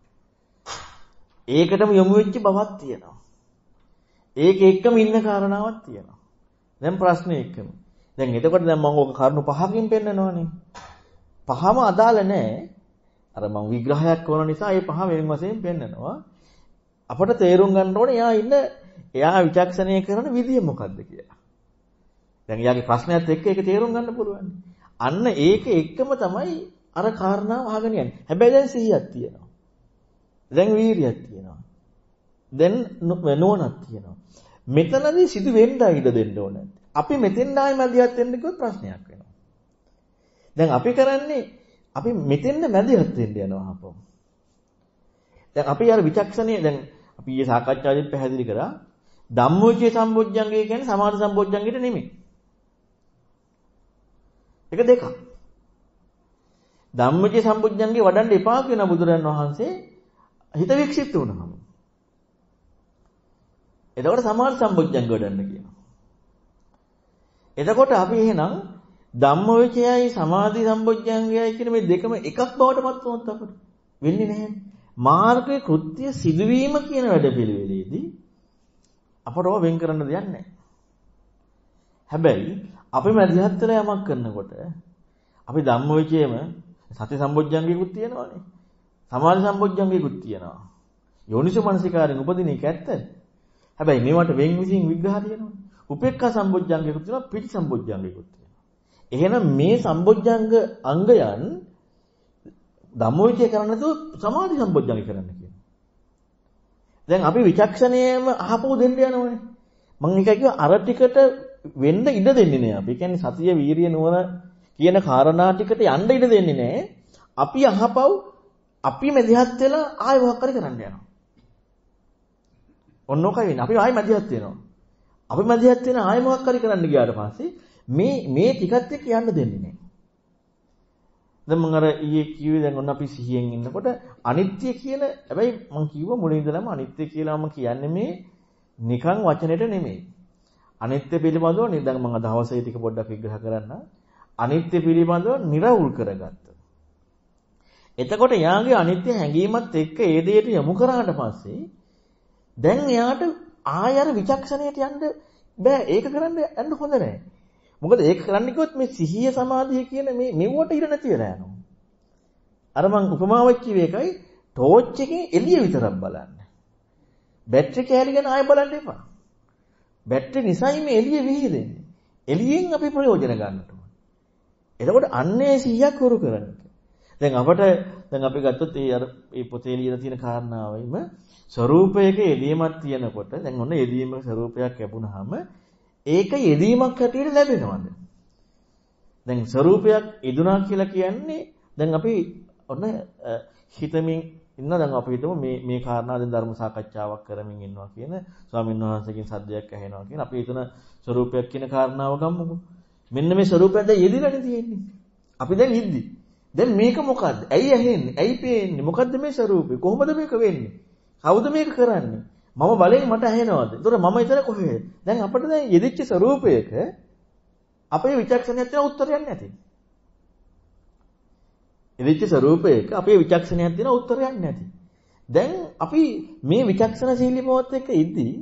ඒකටම යොමු වෙච්ච බවක් තියෙනවා. ඒක එක්කම ඉන්න කාරණාවක් තියෙනවා. දැන් ප්‍රශ්නේ එක්කම. දැන් එතකොට දැන් මම ඔක කරුණු පහකින් පෙන්නනවානේ. පහම අදාළ නැහැ. අර මම විග්‍රහයක් කරන නිසා ඒ පහ වෙන වශයෙන් පෙන්නනවා. අපට තේරුම් ගන්න ඕනේ එයා ඉන්න එයා විචක්ෂණය කරන විදිය මොකද්ද කියලා. දැන් එයාගේ ප්‍රශ්නයත් එක්ක ඒක තේරුම් ගන්න පුළුවන්. අන්න ඒක එක්කම තමයි අර කාරණාව අහගෙන යන්නේ. හැබැයි දැන් සිහියක් තියෙනවා. දැන් වීරියක් තියෙනවා. දැන් නෝනක් තියෙනවා. මෙතනදී සිදු වෙන්න ඉඩ දෙන්න ඕනේ. අපි මෙතෙන් ආයෙ මැදිහත් වෙන්න කිව්වොත් ප්‍රශ්නයක් වෙනවා. දැන් අපි කරන්නේ අපි මෙතෙන්ද මැදිහත් වෙන්න යනවා අපෝ. දැන් අපි අර විචක්ෂණය දැන් අපි ඊයේ සාකච්ඡාවේදී පැහැදිලි කරා ධම්මවිචේ සම්බොජ්ජංගය කියන්නේ සමාධි සම්බොජ්ජංගයට නෙමෙයි. ඒක දෙකක්. ධම්මවිචේ සම්බොජ්ජංගේ වඩන්න එපා කියන බුදුරන් වහන්සේ හිත වික්ෂිප්ත වුණාම. එතකොට සමාධි සම්බොජ්ජංග වඩන්න කියනවා. එතකොට අපි එහෙනම් ධම්මවිචයයි සමාධි සම්බොජ්ජංගයයි කියන මේ දෙකම එකක් බවට පත් වුණොත් අපිට වෙන්නේ නැහැ. මාර්ගයේ කෘත්‍ය සිදුවීම කියන වැඩපිළිවෙලේදී අපට ඕවා වෙන් කරන්න දෙයක් නැහැ. හැබැයි අපි මැදිහත් වෙලා යමක් කරනකොට අපි ධම්මවිචයම සති සම්බොජ්ජංගයකුත් තියෙනවානේ. සමාධි සම්බොජ්ජංගයකුත් තියෙනවා. යෝනිසෝ මනසිකාරයෙන් උපදින එක ඇත්ත. හැබැයි මේවට වෙන් විසින් විග්‍රහ තියෙනවා. උපේක්ඛා සම්බොජ්ජංගයකුත් තියෙනවා, පිටි සම්බොජ්ජංගයකුත් තියෙනවා. එහෙනම් මේ සම්බොජ්ජංග අංගයන් ධම්මවිචය කරන්නේ නැතුව සමාධි සම්බොජ්ජංගය කරන්න කියනවා. දැන් අපි විචක්ෂණයම අහපෝ දෙන්න යනවනේ. මම එකයි කිව්වා අර ටිකට වෙන්න ඉඩ දෙන්නේ නෑ අපි. ඒ කියන්නේ සතිය, වීරිය, නුවණ කියන කාරණා ටිකට යන්න ඉඩ දෙන්නේ නෑ. අපි අහපව් අපි මැදිහත් වෙලා ආයෙ මොකක් හරි කරන්න යනවා. ඔන්න ඔකයි වෙන්නේ. අපි ආයෙ මැදිහත් වෙනවා. අපි මැදිහත් වෙන ආයෙ මොකක් හරි කරන්න ගියාට පස්සේ මේ මේ ටිකත් එක්ක යන්න දෙන්නේ නැහැ. දැන් මම අර ඊයේ කිව්වේ දැන් ඔන්න අපි සිහියෙන් ඉන්නකොට අනිත්‍ය කියන හැබැයි මම කිව්වා මුලින් ඉඳලම අනිත්‍ය කියලා මම කියන්නේ මේ නිකන් වචනෙට නෙමෙයි. අනිත්‍ය පිළිබඳව නේ දැන් මම අද හවසේ ටික පොඩ්ඩක් විග්‍රහ කරන්න. අනිත්‍ය පිළිබඳව නිර්වුල් කරගත්තා. එතකොට යාගේ අනිත්‍ය හැඟීමත් එක්ක ඒ දෙයට යොමු කරාට පස්සේ දැන් එයාට ආය අර විචක්ෂණයට යන්න බෑ. ඒක කරන්න යන්න හොඳ නැහැ. මොකද ඒක කරන්න කිව්වොත් මේ සිහිය සමාධිය කියන මේ මෙව්වට ඉර නැති වෙලා යනවා. අර මං උපමාවක් කිව්වේ එකයි ටෝච් එකේ එළිය විතරක් බලන්න. බැටරි කෑලි ගැන ආයෙ බලන්න එපා. බැටරි නිසයි මේ එළිය විහිදෙන්නේ. එළියෙන් අපි ප්‍රයෝජන ගන්නට ඕන. එතකොට අන්නේ සිහියක් වරු කරන්න. දැන් අපට දැන් අපි ගත්තොත් ඒ අර මේ පොතේ ලියලා තියෙන කාරණාවෙම ස්වરૂපයක එළියමක් තියෙනකොට දැන් ඔන්න එළියමක ස්වરૂපයක් ලැබුණාම ඒක යෙදීමක් හැටියට ලැබෙනවද? දැන් ස්වરૂපයක් යෙදුනා කියලා කියන්නේ දැන් අපි ඔන්න හිතමින් ඉන්න දැන් අපි හිතමු මේ මේ කාරණා දැන් ධර්ම සාකච්ඡාවක් කරමින් ඉන්නවා කියන ස්වාමීන් වහන්සේගෙන් සද්දයක් ඇහෙනවා කියන අපි හිතන ස්වરૂපයක් කියන කාරණාව ගමුකෝ. මෙන්න මේ ස්වરૂපයක් දැන් යෙදිලානේ තියෙන්නේ. අපි දැන් ඉද්දි. දැන් මේක මොකද්ද? ඇයි ඇහෙන්නේ? ඇයි පේන්නේ? මොකද්ද මේ ස්වરૂපය? කොහොමද මේක වෙන්නේ? කවුද මේක කරන්නේ? මම බලෙන් මට ඇහෙනවද? ඒතර මම ඊතර කොහෙද? දැන් අපිට දැන් යෙදිච්ච ස්වરૂපයක අපේ විචක්ෂණයක් තියෙන උත්තරයක් නැති. යෙදිච්ච ස්වરૂපයක අපේ විචක්ෂණයක් තියෙන උත්තරයක් නැති. දැන් අපි මේ විචක්ෂණශීලී මොහොත එක්ක ඉද්දී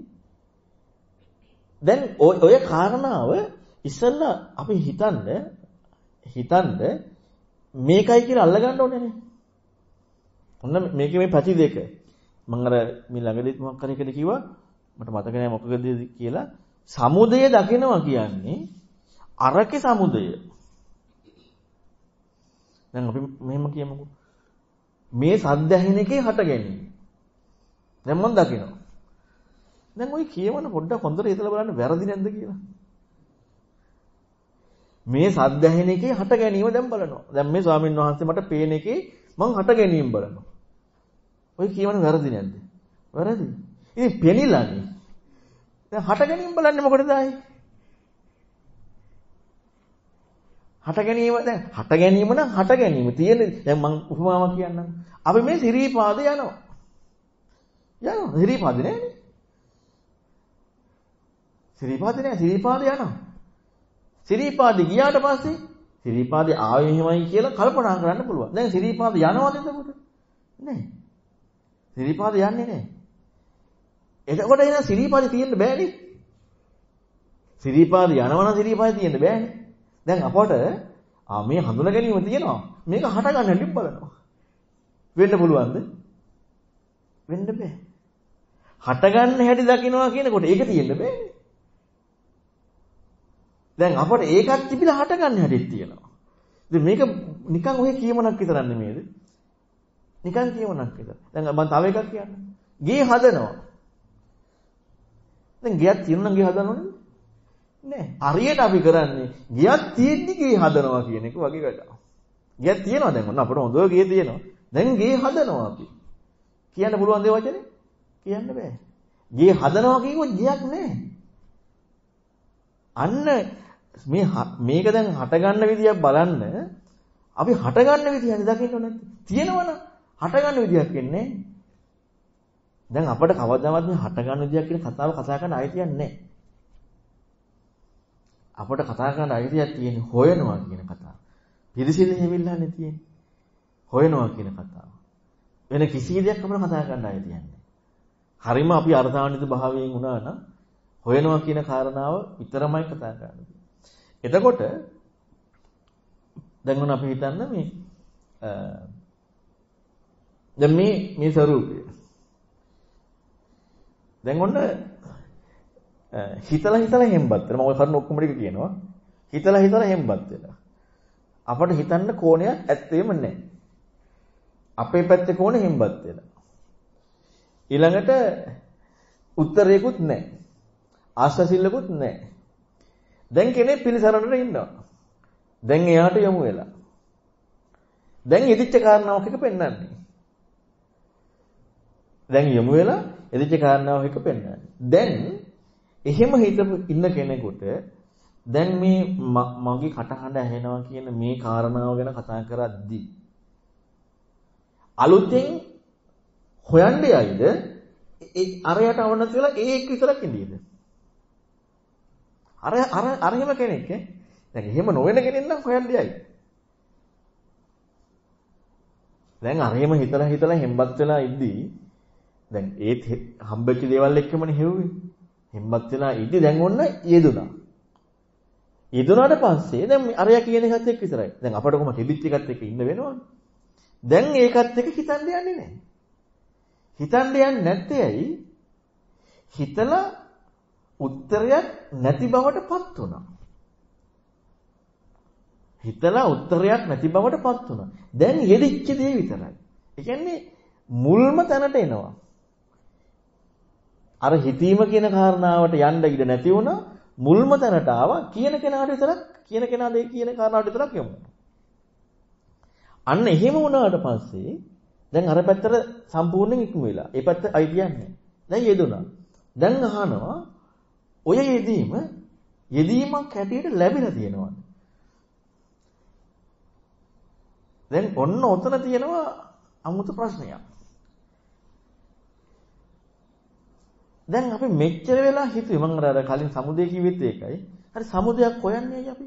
දැන් ඔය කාරණාව ඉස්සෙල්ලා අපි හිතන්න හිතන්න මේකයි කියලා අල්ලගන්න ඕනේ නේ. ඔන්න මේකේ මේ පැති දෙක. මම අර මේ ළඟදිත් මොකක් හරි එකද කිව්වා මට මතක නෑ මොකකද කියලා සමුදය දකිනවා කියන්නේ අරකේ සමුදය. දැන් අපි මෙහෙම කියමුකෝ. මේ සද්ද ඇහෙන එකේ හට ගැනීම. දැන් මම දකිනවා. දැන් ওই කියවන පොඩ්ඩක් හොඳට හිතලා බලන්න වැරදි නැද්ද කියලා. මේ සද්ද ඇහෙන එකේ හට ගැනීම දැන් බලනවා. දැන් මේ ස්වාමීන් වහන්සේ මට පේන එකේ මං හට ගැනීම බලනවා. ඔය කියවන වැරදි නැද්ද? වැරදි. ඉතින් පෙනිලානේ. දැන් හට ගැනීම බලන්නේ මොකටද ආයේ? හට ගැනීම දැන් හට ගැනීම නම් හට ගැනීම තියෙන්නේ. දැන් මං උපමාවක් කියන්නම්. අපි මේ සිරීපාදේ යනවා. යනවා. සිරීපාදේ නෑනේ. සිරීපාදේ නෑ. සිරීපාදේ යනවා. සිරීපාදේ ගියාට පස්සේ සිරීපාදේ ආවේ එහෙමයි කියලා කල්පනා කරන්න පුළුවන්. දැන් සිරීපාදේ යනවද එතකොට? නෑ. සිරීපාදේ යන්නේ නෑ. එතකොට එන සිරීපාදේ තියෙන්න බෑනේ. සිරීපාදේ යනවනම් සිරීපාදේ තියෙන්න බෑනේ. දැන් අපට ආ මේ හඳුනා ගැනීම තියෙනවා. මේක හට ගන්න හැටි බලනවා. වෙන්න පුළුවන්ද? වෙන්න බෑ. හට ගන්න හැටි දකින්නවා කියනකොට ඒක තියෙන්න බෑනේ. දැන් අපට ඒකත් තිබිලා හට ගන්න හැටිත් තියෙනවා. ඉතින් මේක නිකන් ඔය කියමනක් විතරක් නෙමෙයිද? නිකන් කියමනක් විතර. දැන් මම තව එකක් කියන්නම්. ගේ හදනවා. දැන් ගියක් තියෙනවා නම් ගේ හදනවනේ. නෑ. හරියට අපි කරන්නේ ගියක් තියෙද්දි ගේ හදනවා කියන එක වගේ වැඩක්. ගියක් තියෙනවා දැන් ඔන්න අපිට හොඳව ගේ තියෙනවා. දැන් ගේ හදනවා අපි. කියන්න පුළුවන් දේ වචනේ? කියන්න බෑ. ගේ හදනවා කියුවොත් ගියක් නෑ. අන්න මේ මේක දැන් හට ගන්න විදියක් බලන්න අපි හට ගන්න විදිය හරි දකින්න ඕනේ නැද්ද? තියෙනවනම් හට ගන්න විදියක් වෙන්නේ. දැන් අපිට කවදාවත් මේ හට ගන්න විදියක් කියන කතාව කතා කරන්න අයිතියක් නැහැ. අපිට කතා කරන්න අයිතියක් තියෙන්නේ හොයනවා කියන කතාව. පිරිසිදු හැවිල්ලානේ තියෙන්නේ. හොයනවා කියන කතාව. වෙන කිසි දෙයක් අපිට කතා කරන්න අයිතියක් නැහැ. හරිම අපි අර්ථාන්විත භාවයෙන් වුණා නම් හොයනවා කියන කාරණාව විතරමයි කතා කරන්නේ. එතකොට දැන් මොන අපි හිතන්න මේ දැන් මේ මේ ස්වરૂපය. දැන් ඔන්න හිතලා හිතලා හෙම්බත් වෙනවා. මම ඔය කරුණ ඔක්කොම ටික කියනවා. හිතලා හිතලා හෙම්බත් වෙනවා. අපිට හිතන්න කෝණයක් ඇත්තේම නැහැ. අපේ පැත්තේ කෝණෙ හෙම්බත් වෙනවා. ඊළඟට උත්තරයකුත් නැහැ. ආශාසිල්ලකුත් නැහැ. දැන් කෙනෙක් පිළිසරණට ඉන්නවා. දැන් එයාට යමු වෙලා. දැන් ඉදිච්ච කාරණාවක් එක පෙන්වන්නේ. දැන් යමු වෙලා ඉදිච්ච කාරණාවක් එක පෙන්වන්නේ. දැන් එහෙම හිතපු ඉන්න කෙනෙකුට දැන් මේ මගේ කටහඬ ඇහෙනවා කියන මේ කාරණාව ගැන කතා කරද්දී අලුතෙන් හොයන්න යයිද ඒ අරයට අවනත වෙලා ඒ එක්ක විතරක් ඉඳීද? අර අර අර එහෙම කෙනෙක් ඈ. දැන් එහෙම නොවන කෙනෙක් නම් හොයන්න යයි. දැන් අර එහෙම හිතලා හිතලා හෙම්බත් වෙලා ඉද්දී දැන් ඒත් හම්බෙච්ච දේවල් එක්කමනේ හෙව්වේ. හෙම්බත් වෙලා ඉද්දී දැන් ඔන්න යෙදුනා. යෙදුනාට පස්සේ දැන් අරයා කියන එකත් එක්ක විතරයි. දැන් අපට කොහොම තිබිච්ච එකත් එක්ක ඉන්න වෙනවනේ. දැන් ඒකත් එක්ක හිතන්න යන්නේ නැහැ. හිතන්න යන්නේ නැත්තේ ඇයි? හිතලා උත්තරයක් නැති බවට පත් වුණා. හිතලා උත්තරයක් නැති බවට පත් වුණා. දැන් යෙදිච්ච දේ විතරයි. ඒ කියන්නේ මුල්ම තැනට එනවා. අර හිතීම කියන කාරණාවට යන්න ඉඩ නැති වුණා. මුල්ම තැනට ආවා. කියන කෙනාට විතරක් කියන කෙනා දෙය කියන කාරණාවට විතරක් යමු. අන්න එහෙම වුණාට පස්සේ දැන් අර පැත්තට සම්පූර්ණයෙන් ඉක්ම වෙලා. ඒ පැත්ත අයිතියන්නේ. දැන් යෙදුණා. දැන් අහනවා ඔය යෙදීම යෙදීමක් හැටියට ලැබිලා තියෙනවා. දැන් ඔන්න ඔතන තියෙනවා අමුතු ප්‍රශ්නයක්. දැන් අපි මෙච්චර වෙලා හිතුවේ මම අර කලින් සමුදය කිව්වෙත් ඒකයි. හරි සමුදයක් හොයන්නේ අපි.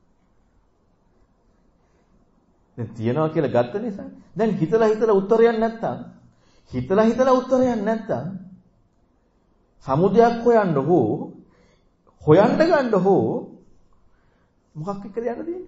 දැන් තියනවා කියලා ගත්ත නිසා දැන් හිතලා හිතලා උත්තරයක් නැත්තම් හිතලා හිතලා උත්තරයක් නැත්තම් සමුදයක් හොයන්න හෝ හොයන්න ගන්න හෝ මොකක් එක්කද යන්න දෙන්නේ?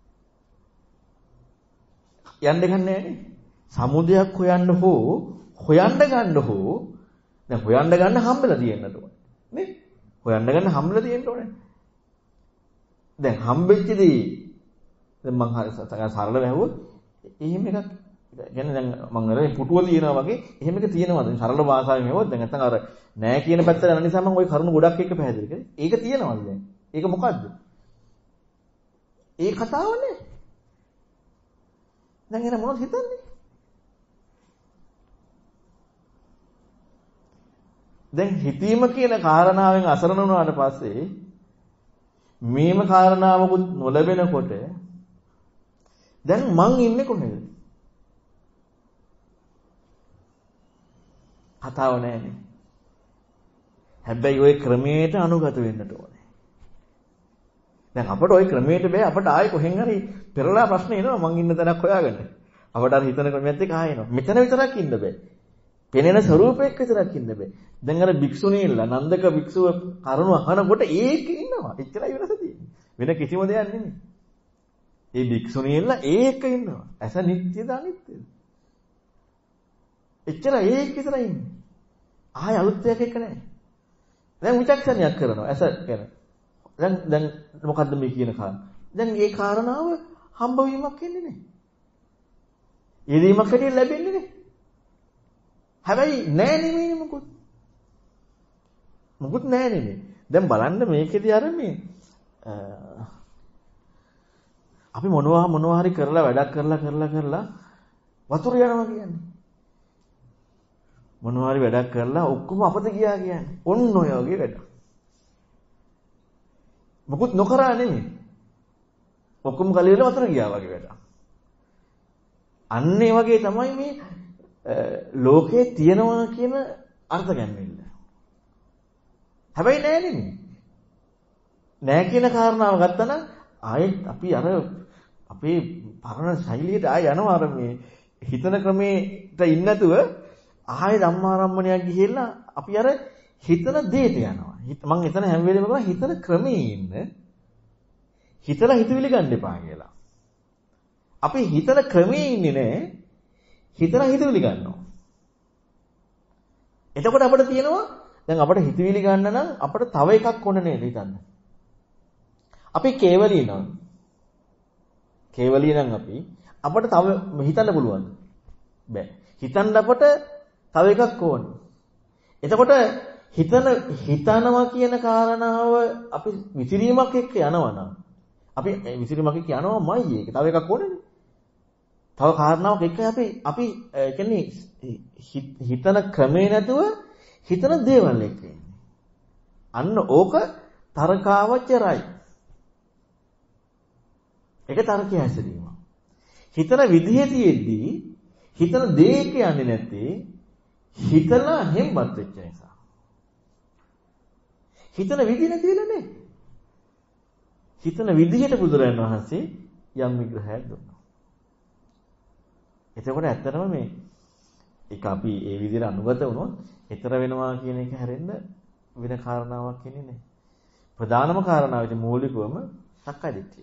යන්න ගන්න නෑනේ. සමුදයක් හොයන්න හෝ හොයන්න ගන්න හෝ දැන් හොයන්න ගන්න හම්බෙලා තියෙන්නට ඕනේ. නේ? හොයන්න ගන්න හම්බෙලා තියෙන්න ඕනේ. දැන් හම්බෙච්ච දේ දැන් මම සරල වැහුවොත් එහෙම එකක් කියන්නේ දැන් මම අර පුටුව තියනවා වගේ එහෙම එක තියෙනවද? සරල භාෂාවෙන් මෙවොත් දැන් නැත්නම් අර නෑ කියන පැත්තට යන නිසා මම ওই කරුණු ගොඩක් එක්ක පැහැදිලි කරේ. ඒක තියෙනවද දැන්? ඒක මොකද්ද? ඒ කතාවනේ. දැන් එන මොනවද හිතන්නේ? දැන් හිතීම කියන කාරණාවෙන් අසරණ වුණාට පස්සේ මේම කාරණාවකුත් නොලැබෙනකොට දැන් මං ඉන්නේ කොහෙද? කතාව නෑනේ. හැබැයි ওই ක්‍රමයට අනුගත වෙන්නට ඕනේ. දැන් අපට ওই ක්‍රමයට බෑ අපට ආයේ කොහෙන් හරි පෙරලා ප්‍රශ්න එනවා මං ඉන්න තැනක් හොයාගන්න. අපට අර හිතන ක්‍රමයක් එක්ක ආයෙනවා. මෙතන විතරක් ඉන්න බෑ. පෙනෙන ස්වරූපයක විතරක් ඉන්න බෑ. දැන් අර භික්ෂුණීලා නන්දක භික්ෂුව කරුණ අහනකොට ඒක ඉන්නවා. එච්චරයි වෙනස තියෙන්නේ. වෙන කිසිම දෙයක් නෙමෙයි. ඒ භික්ෂුණීලා ඒක ඉන්නවා. ඇස නිත්‍යද අනිත්‍යද? එච්චර ඒක විතරයි ඉන්නේ. ආය අලුත් දෙයක් එක නැහැ. දැන් විචක්ෂණයක් කරනවා. ඇස ගැන. දැන් දැන් මොකද්ද මේ කියන කාරණා? දැන් මේ කාරණාව හම්බ වීමක් වෙන්නේ නැහැ. යෙදීමක් හැටියට ලැබෙන්නේ නැහැ. හැබැයි නෑ නෙමෙයි මොකුත්. මොකුත් නෑ නෙමෙයි. දැන් බලන්න මේකෙදි අර මේ අපි මොනවා මොනවා හරි කරලා වැඩක් කරලා කරලා කරලා වතුර යනවා කියන්නේ. මොනවා හරි වැඩක් කරලා ඔක්කොම අපත ගියා කියන්නේ. ඔන්න ඔය වගේ වැඩ. මොකුත් නොකරා නෙමෙයි. ඔක්කොම කලියල වතුර ගියා වගේ වැඩ. අන්න ඒ වගේ තමයි මේ ලෝකේ තියෙනවා කියන අර්ථ ගැන්වෙන්න. හැබැයි නෑ නෙමෙයි. නෑ කියන කාරණාව ගත්තා නම් ආයෙත් අපි අර අපේ පරණ ශෛලියට ආය යනවා අර මේ හිතන ක්‍රමයට ඉන්නේ නැතුව ආයෙ ධම්මාරම්මණයක් ගිහිල්ලා අපි අර හිතන දෙයට යනවා. මම හිතන හැම වෙලේම කරා හිතන ක්‍රමයේ ඉන්න හිතලා හිතවිලි ගන්න එපා කියලා. අපි හිතන ක්‍රමයේ ඉන්නේ නෑ හිතලා හිතවිලි ගන්නවා. එතකොට අපිට තියෙනවා දැන් අපිට හිතවිලි ගන්න නම් අපිට තව එකක් ඕන නේද හිතන්න. අපි කේවලී නම් කේවලී නම් අපි අපිට තව හිතන්න පුළුවන්ද? බෑ. හිතන්න අපිට තව එකක් ඕන. එතකොට හිතන හිතනවා කියන කාරණාව අපි විසිරීමක් එක්ක යනවා නම් අපි විසිරීමක් එක්ක යනවාමයි ඒක. තව එකක් ඕනනේ. තව කාරණාවක් එක්ක අපි අපි කියන්නේ හිතන ක්‍රමේ නැතුව හිතන දේවල් එක්ක ඉන්නේ. අන්න ඕක තර්කාවචරයි. ඒක තර්කය හැසිරීම. හිතන විදිහේ තියෙද්දී හිතන දේ කියන්නේ නැත්තේ හිතලා හෙම්බත් වෙච්ච නිසා. හිතන විදිහ නැති වෙලා නේ. හිතන විදිහට බුදුරජාණන් වහන්සේ යම් විග්‍රහයක් දුන්නා. එතකොට ඇත්තටම මේ ඒක අපි ඒ විදිහට අනුගත වුණොත් ඊතර වෙනවා කියන එක හැරෙන්න වෙන කාරණාවක් ඉන්නේ නැහැ. ප්‍රධානම කාරණාව ඉතින් මූලිකවම සක්කාය දිට්ඨිය.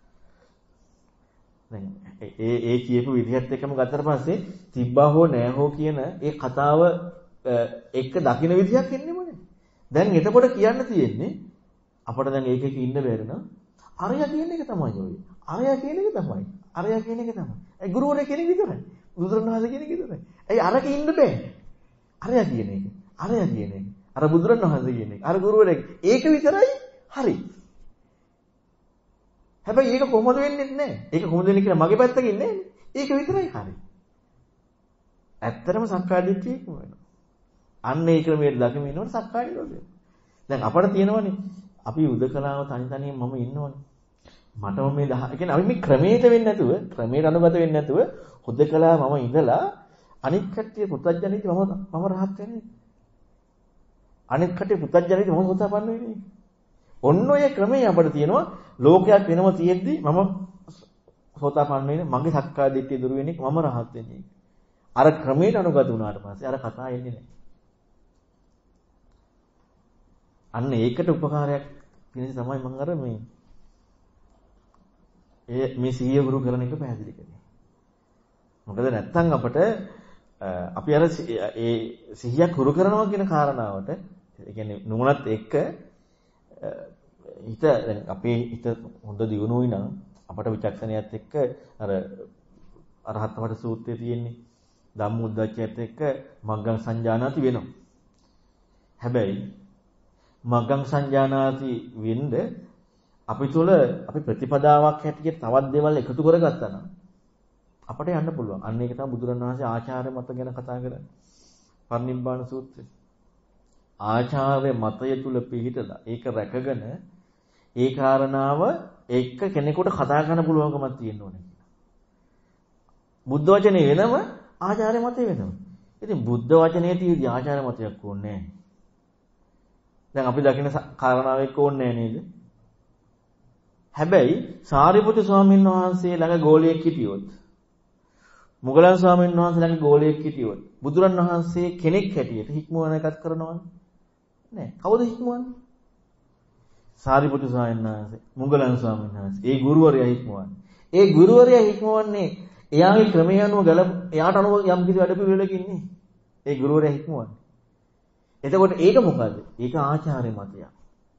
දැන් ඒ ඒ කියපු විදිහත් එක්කම ගත්තට පස්සේ තිබ්බා හෝ නැහැ හෝ කියන ඒ කතාව එක්ක දකින්න විදිහක් එන්නේම නැහැ. දැන් එතකොට කියන්න තියෙන්නේ අපිට දැන් ඒකක ඉන්න බැරි නම් අරයා කියන එක තමයි ඔය. අරයා කියන එක තමයි. අරයා කියන එක තමයි. ඒ ගුරුවරයා කියන එක විතරයි. බුදුරණවහන්සේ කියන එක විතරයි. ඒ අරක ඉන්න බෑ. අරයා කියන එක. අරයා කියන එක. අර බුදුරණවහන්සේ කියන එක. අර ගුරුවරයා ඒක විතරයි හරි. හැබැයි ඒක කොහොමද වෙන්නේ නැහැ. ඒක කොහොමද වෙන්නේ කියලා මගේ පැත්තකින් නෑනේ. ඒක විතරයි හරි. ඇත්තටම සක්කාය දිට්ඨියක්ම වෙනවා. අන්න ඒ ක්‍රමයට දකින්න ඉන්නකොට සක්කාය නිරෝධය. දැන් අපිට තියෙනවනේ අපි උදකලාව තනි තනියෙන් මම ඉන්නවනේ. මටම මේ දහ ඒ කියන්නේ අපි මේ ක්‍රමයට වෙන්නේ නැතුව ක්‍රමයට අනුගත වෙන්නේ නැතුව උදකලාව මම ඉඳලා අනිත් කට්ටිය පුතඥනිත මම මම රහත් වෙන්නේ. අනිත් කට්ටිය පුතඥනිත මම සෝතාපන්න වෙන්නේ. ඔන්න ඔය ක්‍රමය අපිට තියෙනවා ලෝකයක් වෙනම තියෙද්දි මම සෝතාපන්න වෙන්නේ මගේ සක්කාය දිට්ඨිය දුරු වෙන්නේ මම රහත් වෙන්නේ. අර ක්‍රමයට අනුගත වුණාට පස්සේ අර කතා එන්නේ නැහැ. අන්න ඒකට උපකාරයක් පිණිස තමයි මම අර මේ ඒ මේ සිහිය ගුරු කරන එක පැහැදිලි කරන්නේ. මොකද නැත්තම් අපිට අපි අර ඒ සිහියක් ගුරු කරනවා කියන කාරණාවට ඒ කියන්නේ නුවණත් එක්ක හිත දැන් අපේ හිත හොඳ දියුණුවයි නම් අපට විචක්ෂණයත් එක්ක අර අරහත් වට සූත්‍රයේ තියෙන්නේ ධම්මොද්දච්චයත් එක්ක මග්ගං සංජානාති වෙනවා. හැබැයි මග්ගං සංජානාති වෙන්න අපි තුල අපි ප්‍රතිපදාවක් හැටියට තවත් දේවල් එකතු කරගත්තා නම් අපට යන්න පුළුවන්. අන්න ඒක තමයි බුදුරණවහන්සේ ආචාර්ය මත ගැන කතා කරන්නේ. පරිනිබ්බාන සූත්‍රය. ආචාර්ය මතය තුල පිහිටලා ඒක රැකගෙන ඒ කාරණාව එක්ක කෙනෙකුට කතා කරන්න පුළුවන්කමක් තියෙන්න ඕනේ. බුද්ධ වචනේ වෙනම ආචාර්ය මතය වෙනම. ඉතින් බුද්ධ වචනේ තියෙදි ආචාර්ය මතයක් ඕනේ නැහැ. දැන් අපි දකින්න කාරණාව එක්ක ඕනේ නේද? හැබැයි සාරිපුත්‍ර ස්වාමීන් වහන්සේ ළඟ ගෝලියෙක් හිටියොත් මුගලන් ස්වාමීන් වහන්සේ ළඟ ගෝලියෙක් හිටියොත් බුදුරන් වහන්සේ කෙනෙක් හැටියට හික්මවන එකක් කරනවද? නෑ. කවුද හික්මවන්නේ? සාරිපුත්‍ර ස්වාමීන් වහන්සේ, මුගලන් ස්වාමීන් වහන්සේ. ඒ ගුරුවරයා හික්මවන්නේ. ඒ ගුරුවරයා හික්මවන්නේ එයාගේ ක්‍රමය අනුව ගල එයාට අනුව යම් කිසි වැඩ පිළිවෙලක ඉන්නේ. ඒ ගුරුවරයා හික්මවන්නේ. එතකොට ඒක මොකද්ද? ඒක ආචාර්ය මතයක්.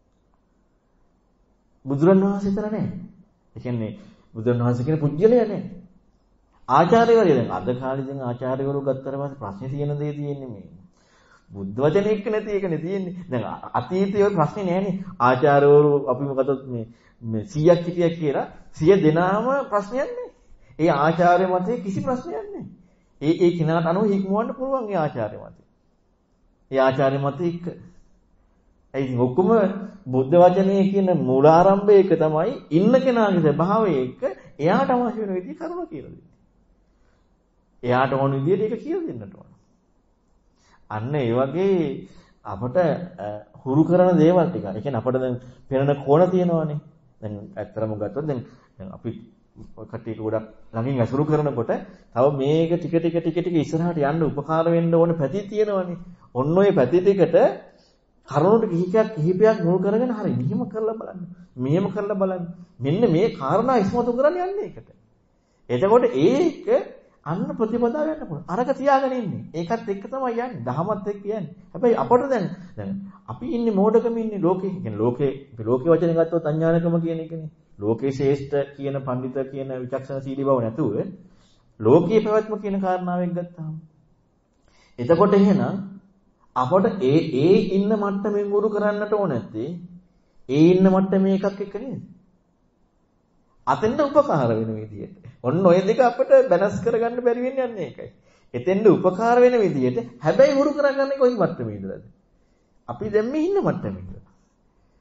බුදුරන් වහන්සේ තර නැහැ. ඒ කියන්නේ බුදුරන් වහන්සේ කියන පුජ්‍යලය නැහැ. ආචාර්යවරයා දැන් අද කාලේ දැන් ආචාර්යවරු ගත්තට පස්සේ ප්‍රශ්නේ තියෙන දේ තියෙන්නේ මේ. බුද්ධ වචනේ එක්ක නැති එකනේ තියෙන්නේ. දැන් අතීතයේ ඔය ප්‍රශ්නේ නැහැනේ. ආචාර්යවරු අපි මොකද මේ මේ සීයක් හිටියක් කියලා සිය දෙනාම ප්‍රශ්නයක් නැහැ. ඒ ආචාර්ය මතේ කිසි ප්‍රශ්නයක් නැහැ. ඒ ඒ කිනාට අනුව හික්මවන්න පුළුවන් ඒ ආචාර්ය මතේ. ඒ ආචාර්ය මතේ එක්ක ඒ ඔක්කොම බුද්ධ වචනේ කියන මූලාරම්භය එක තමයි ඉන්න කෙනාගේ ස්වභාවය එක්ක එයාට අවශ්‍ය වෙන විදිහ කරුණ කියලා දෙන්නේ. එයාට ඕන විදිහට ඒක කියලා දෙන්නට ඕන. අන්න ඒ වගේ අපට හුරු කරන දේවල් ටික. ඒ කියන්නේ අපිට දැන් පෙනෙන කෝණ තියෙනවානේ. දැන් ඇත්තරම ගත්තොත් දැන් දැන් අපි කට්ටියක ගොඩක් ළඟින් ඇසුරු කරනකොට තව මේක ටික ටික ටික ටික ඉස්සරහට යන්න උපකාර වෙන්න ඕන පැති තියෙනවානේ. ඔන්න ඔය පැති ටිකට කරුණු කිහිපයක් කිහිපයක් මුල් කරගෙන හරි මෙහෙම කරලා බලන්න. මෙහෙම කරලා බලන්න. මෙන්න මේ කාරණා ඉස්මතු කරන්න යන්නේ ඒකට. එතකොට ඒක අන්න ප්‍රතිපදාව යන්න පුළුවන්. අරක තියාගෙන ඉන්නේ. ඒකත් එක්ක තමයි යන්නේ. දහමත් එක්ක යන්නේ. හැබැයි අපට දැන් දැන් අපි ඉන්නේ මෝඩකම ඉන්නේ ලෝකේ. කියන්නේ ලෝකේ ලෝකේ වචනේ ගත්තොත් අඥානකම කියන එකනේ. ලෝකේ ශ්‍රේෂ්ඨ කියන පඬිත කියන විචක්ෂණශීලී බව නැතුව ලෝකීය පැවැත්ම කියන කාරණාවෙන් ගත්තාම එතකොට එහෙනම් අපට ඒ ඒ ඉන්න මට්ටමින් ගුරු කරන්නට ඕන නැත්තේ ඒ ඉන්න මට්ටමේ එකක් එක්ක නේද? අතෙන්ද උපකාර වෙන විදියට. ඔන්න ඔය දෙක අපිට බැලන්ස් කරගන්න බැරි වෙන්නේ යන්නේ ඒකයි. එතෙන්ද උපකාර වෙන විදියට හැබැයි ගුරු කරගන්නේ කොයි මට්ටමේ ඉඳලාද? අපි දැන් මේ ඉන්න මට්ටමේ ඉඳලා.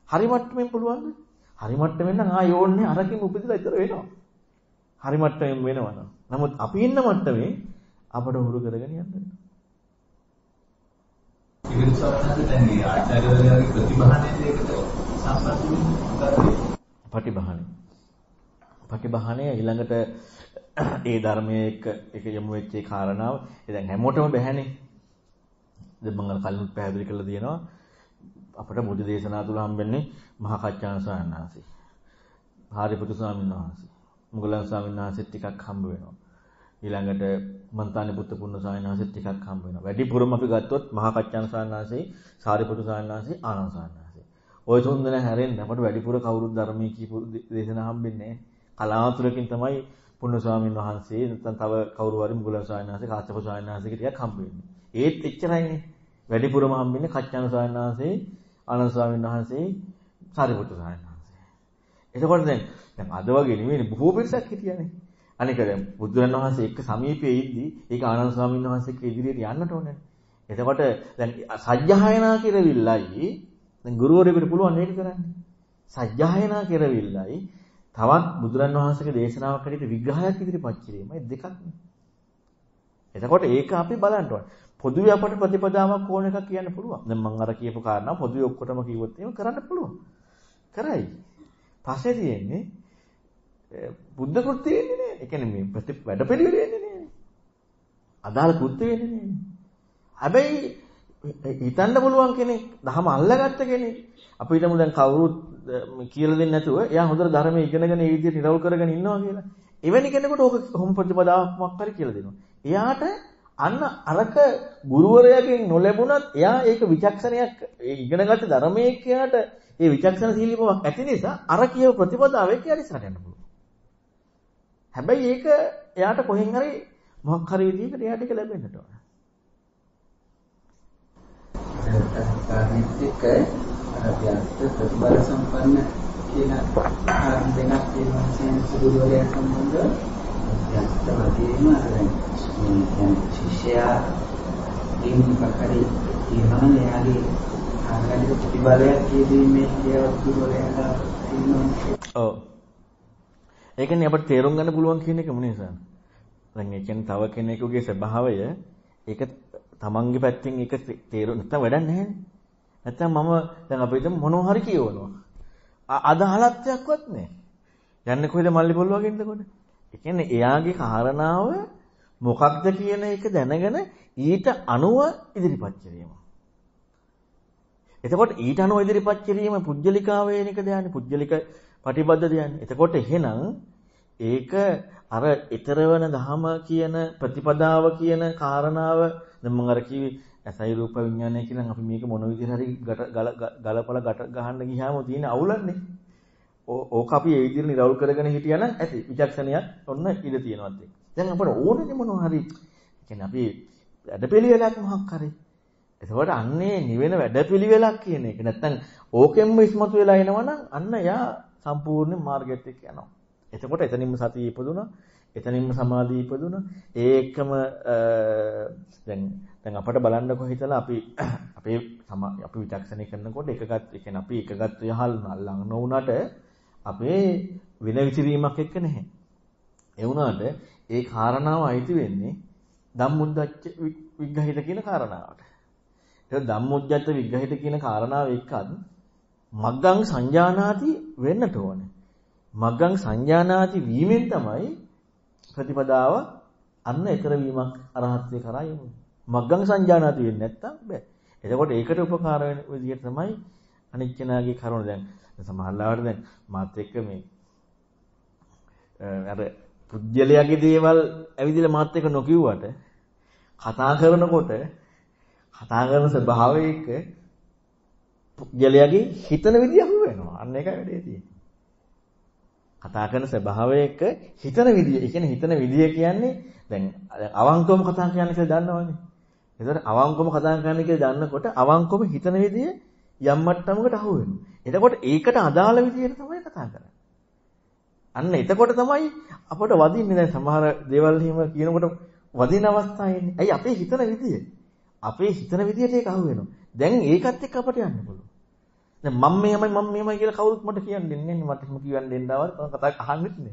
හරි මට්ටමින් පුළුවන්ද? හරි මට්ටමින් නම් ආ යෝන්නේ අරකින් උපදිලා ඉතර වෙනවා. හරි මට්ටමින් වෙනවා නම්. නමුත් අපි ඉන්න මට්ටමේ අපට උරු කරගෙන යන්න වෙනවා. ඉතින් සවනන්ද දැන් මේ ආචාර්යවරයාගේ ප්‍රතිභාණයෙන් ඒකට සම්බන්ධ වෙන්නේ ප්‍රතිභාණය. ප්‍රතිභාණය ඊළඟට ඒ ධර්මයේ එක එක යමු වෙච්ච ඒ කාරණාව දැන් හැමෝටම බැහැනේ. දැන් මම අර කලින් පැහැදිලි කරලා තියෙනවා අපට බුද්ධ දේශනා තුල හම්බෙන්නේ මහා කච්චාන ස්වාමීන් වහන්සේ. හාරිපුත්තු ස්වාමීන් වහන්සේ. මුගලන් ස්වාමීන් වහන්සේත් ටිකක් හම්බ වෙනවා. ඊළඟට මන්තානි පුත්තු පුන්න ස්වාමීන් වහන්සේත් ටිකක් හම්බ වෙනවා. වැඩිපුරම අපි ගත්තොත් මහා කච්චාන ස්වාමීන් වහන්සේ, සාරිපුත්තු ස්වාමීන් වහන්සේ, ආනන්ද ස්වාමීන් වහන්සේ. ওই තුන් දෙනා හැරෙන්න අපට වැඩිපුර කවුරුත් ධර්මයේ කියපු දේශනා හම්බෙන්නේ නැහැ. කලාතුරකින් තමයි පුන්න ස්වාමීන් වහන්සේ නැත්නම් තව කවුරු හරි මුගලන් ස්වාමීන් වහන්සේ, කාශ්‍යප ස්වාමීන් වහන්සේ ටිකක් හම්බ වෙන්නේ. ඒත් එච්චරයිනේ. වැඩිපුරම හම්බෙන්නේ කච්චාන ස්වාමීන් වහන්සේ, ආනන්ද ස්වාමීන් වහන්සේ, සාරිපුත්තු ස්වාමීන් වහන්සේ. එතකොට දැන් දැන් අද වගේ නෙවෙයි බොහෝ පිරිසක් හිටියානේ. අනික දැන් බුදුරන් වහන්සේ එක්ක සමීපයේ ඉද්දි ඒක ආනන්ද ස්වාමීන් වහන්සේක ඉදිරියට යන්නට ඕනේ. එතකොට දැන් සජ්ජායනා කෙරෙවිල්ලයි දැන් ගුරුවරයෙකුට පුළුවන් මේක කරන්න. සජ්ජායනා කෙරෙවිල්ලයි තවත් බුදුරන් වහන්සේගේ දේශනාවක් හැටියට විග්‍රහයක් ඉදිරිපත් කිරීමයි දෙකක් නේ. එතකොට ඒක අපි බලන්න ඕනේ. පොදුවේ අපට ප්‍රතිපදාවක් ඕන එකක් කියන්න පුළුවන්. දැන් මම අර කියපු කාරණා පොදුවේ ඔක්කොටම කිව්වොත් එහෙම කරන්න පුළුවන්. කරයි. පස්සේ තියෙන්නේ බුද්ධ කෘත්‍ය වෙන්නේ නෑ. ඒ කියන්නේ මේ ප්‍රති වැඩපිළිවෙල වෙන්නේ නෑ. අදාළ කෘත්‍ය වෙන්නේ නෑ. හැබැයි හිතන්න පුළුවන් කෙනෙක්, දහම අල්ලගත්ත කෙනෙක්. අපි හිතමු දැන් කවුරුත් කියලා දෙන්නේ නැතුව එයා හොඳට ධර්මයේ ඉගෙනගෙන ඒ විදිහට නිරවුල් කරගෙන ඉන්නවා කියලා. එවැනි කෙනෙකුට ඕක කොහොම ප්‍රතිපදාවක් මොකක් හරි කියලා දෙනවා. එයාට අන්න අරක ගුරුවරයාගෙන් නොලැබුණත් එයා ඒක විචක්ෂණයක් ඒ ඉගෙනගත්ත ධර්මයේ එයාට ඒ විචක්ෂණශීලී බවක් ඇති නිසා අර කියව ප්‍රතිපදාවේ කියලා ඉස්සරහට යන්න පුළුවන්. හැබැයි ඒක එයාට කොහෙන් හරි මොකක් හරි විදිහකට එයාට ඒක ලැබෙන්නට ඕන. සාහිත්‍යක අභ්‍යාස ප්‍රතිබල සම්පන්න කියන කාරණා දෙකක් තියෙනවා කියන ගුරුවරයා සම්බන්ධව යත්තවදීම අරගෙන මේ ශිෂ්‍යයා දීපකරි කියනවා එයාගේ ආගමික ප්‍රතිබලයක් කියදීමේ කියවත් ගුරුවරයාට තියෙනවා. ඔව්. ඒ කියන්නේ අපිට තේරුම් ගන්න පුළුවන් කියන එක මොනේ සාන. දැන් ඒ කියන්නේ තව කෙනෙකුගේ ස්වභාවය ඒක තමන්ගේ පැත්තෙන් ඒක තේරුම් නැත්නම් වැඩක් නැහැ. නැත්නම් මම දැන් අපි හිතමු මොනවා හරි කියවනවා. අදාළත්වයක්වත් නැහැ. යන්නේ කොහෙද මල්ලි පොල් වගේ ඉන්නකොට. ඒ කියන්නේ එයාගේ කාරණාව මොකක්ද කියන එක දැනගෙන ඊට අනුව ඉදිරිපත් කිරීම. එතකොට ඊට අනුව ඉදිරිපත් කිරීම පුජ්‍යලිකාවේ එක දයන්නේ පුජ්‍යලික පටිබද්ධ දයන්නේ. එතකොට එහෙනම් ඒක අර ඊතරවන ධම කියන ප්‍රතිපදාව කියන කාරණාව දැන් මම අර කිව්වේ ඇසයි රූප විඥානය කියලා අපි මේක මොන විදිහට හරි ගලපලා ගැට ගහන්න ගියාම තියෙන අවුලන්නේ. ඕක අපි ඒ විදිහට නිරවුල් කරගෙන හිටියා නම් ඇති. විචක්ෂණයක් ඔන්න ඉඳ තියෙනවත් ඒක. දැන් අපට ඕනනේ මොනවා හරි කියන්නේ අපි වැඩපිළිවෙලක් මොකක් හරි. එතකොට අන්නේ නිවෙන වැඩපිළිවෙලක් කියන එක නැත්තම් ඕකෙන්ම ඉස්මතු වෙලා එනවනම් අන්න යා සම්පූර්ණ මාර්ගයට එක්ක යනවා. එතකොට එතනින්ම සතිය ඉපදුණා, එතනින්ම සමාධිය ඉපදුණා. ඒකම දැන් දැන් අපට බලන්නකො හිතලා අපි අපේ අපි විචක්ෂණය කරනකොට එකගත් ඒ කියන්නේ අපි එකගත් යහල් නල්ලන් නොවුනට අපේ වෙන විචරීමක් එක්ක නැහැ. ඒ වුණාට ඒ කාරණාව අයිති වෙන්නේ ධම්මුද්දච්ච විග්‍රහිත කියන කාරණාවට. ඒක ධම්මුද්දච්ච විග්‍රහිත කියන කාරණාව එක්කත් මග්ගං සංජානාති වෙන්නට ඕනේ. මග්ගං සංජානාති වීමෙන් තමයි ප්‍රතිපදාව අන්න ඊතර වීමක් අරහත්ත්වේ කරා යන්නේ. මග්ගං සංජානාති වෙන්නේ නැත්තම් බෑ. එතකොට ඒකට උපකාර වෙන විදිහට තමයි අනිච්චනාගේ කරුණ දැන් සමහරවිට දැන් මාත් එක්ක මේ අර පුජ්‍යලයාගේ දේවල් ඇවිදලා මාත් එක්ක නොකියුවට කතා කරනකොට කතා කරන ස්වභාවයක පුජ්‍යලයාගේ හිතන විදිය අහු වෙනවා. අන්න ඒකයි වැඩේ තියෙන්නේ. කතා කරන ස්වභාවයක හිතන විදිය. ඒ කියන්නේ හිතන විදිය කියන්නේ දැන් අවංකවම කතා කියන්නේ කියලා දන්නවනේ. ඒතර අවංකවම කතා කරන්න කියලා දන්නකොට අවංකවම හිතන විදිය යම් මට්ටමකට අහු වෙනවා. එතකොට ඒකට අදාළ විදියට තමයි කතා කරන්නේ. අන්න එතකොට තමයි අපට වදින්නේ දැන් සමහර දේවල් හිම කියනකොට වදින අවස්ථා එන්නේ. ඇයි අපේ හිතන විදිය? අපේ හිතන විදියට ඒක අහු වෙනවා. දැන් ඒකත් එක්ක අපට යන්න පුළුවන්. දැන් මම මෙහෙමයි මම මෙහෙමයි කියලා කවුරුත් මට කියන්නේ නැහැ නේ. මට එහෙම කියන්න දෙන්නවත් මම කතා අහන්නෙත් නේ.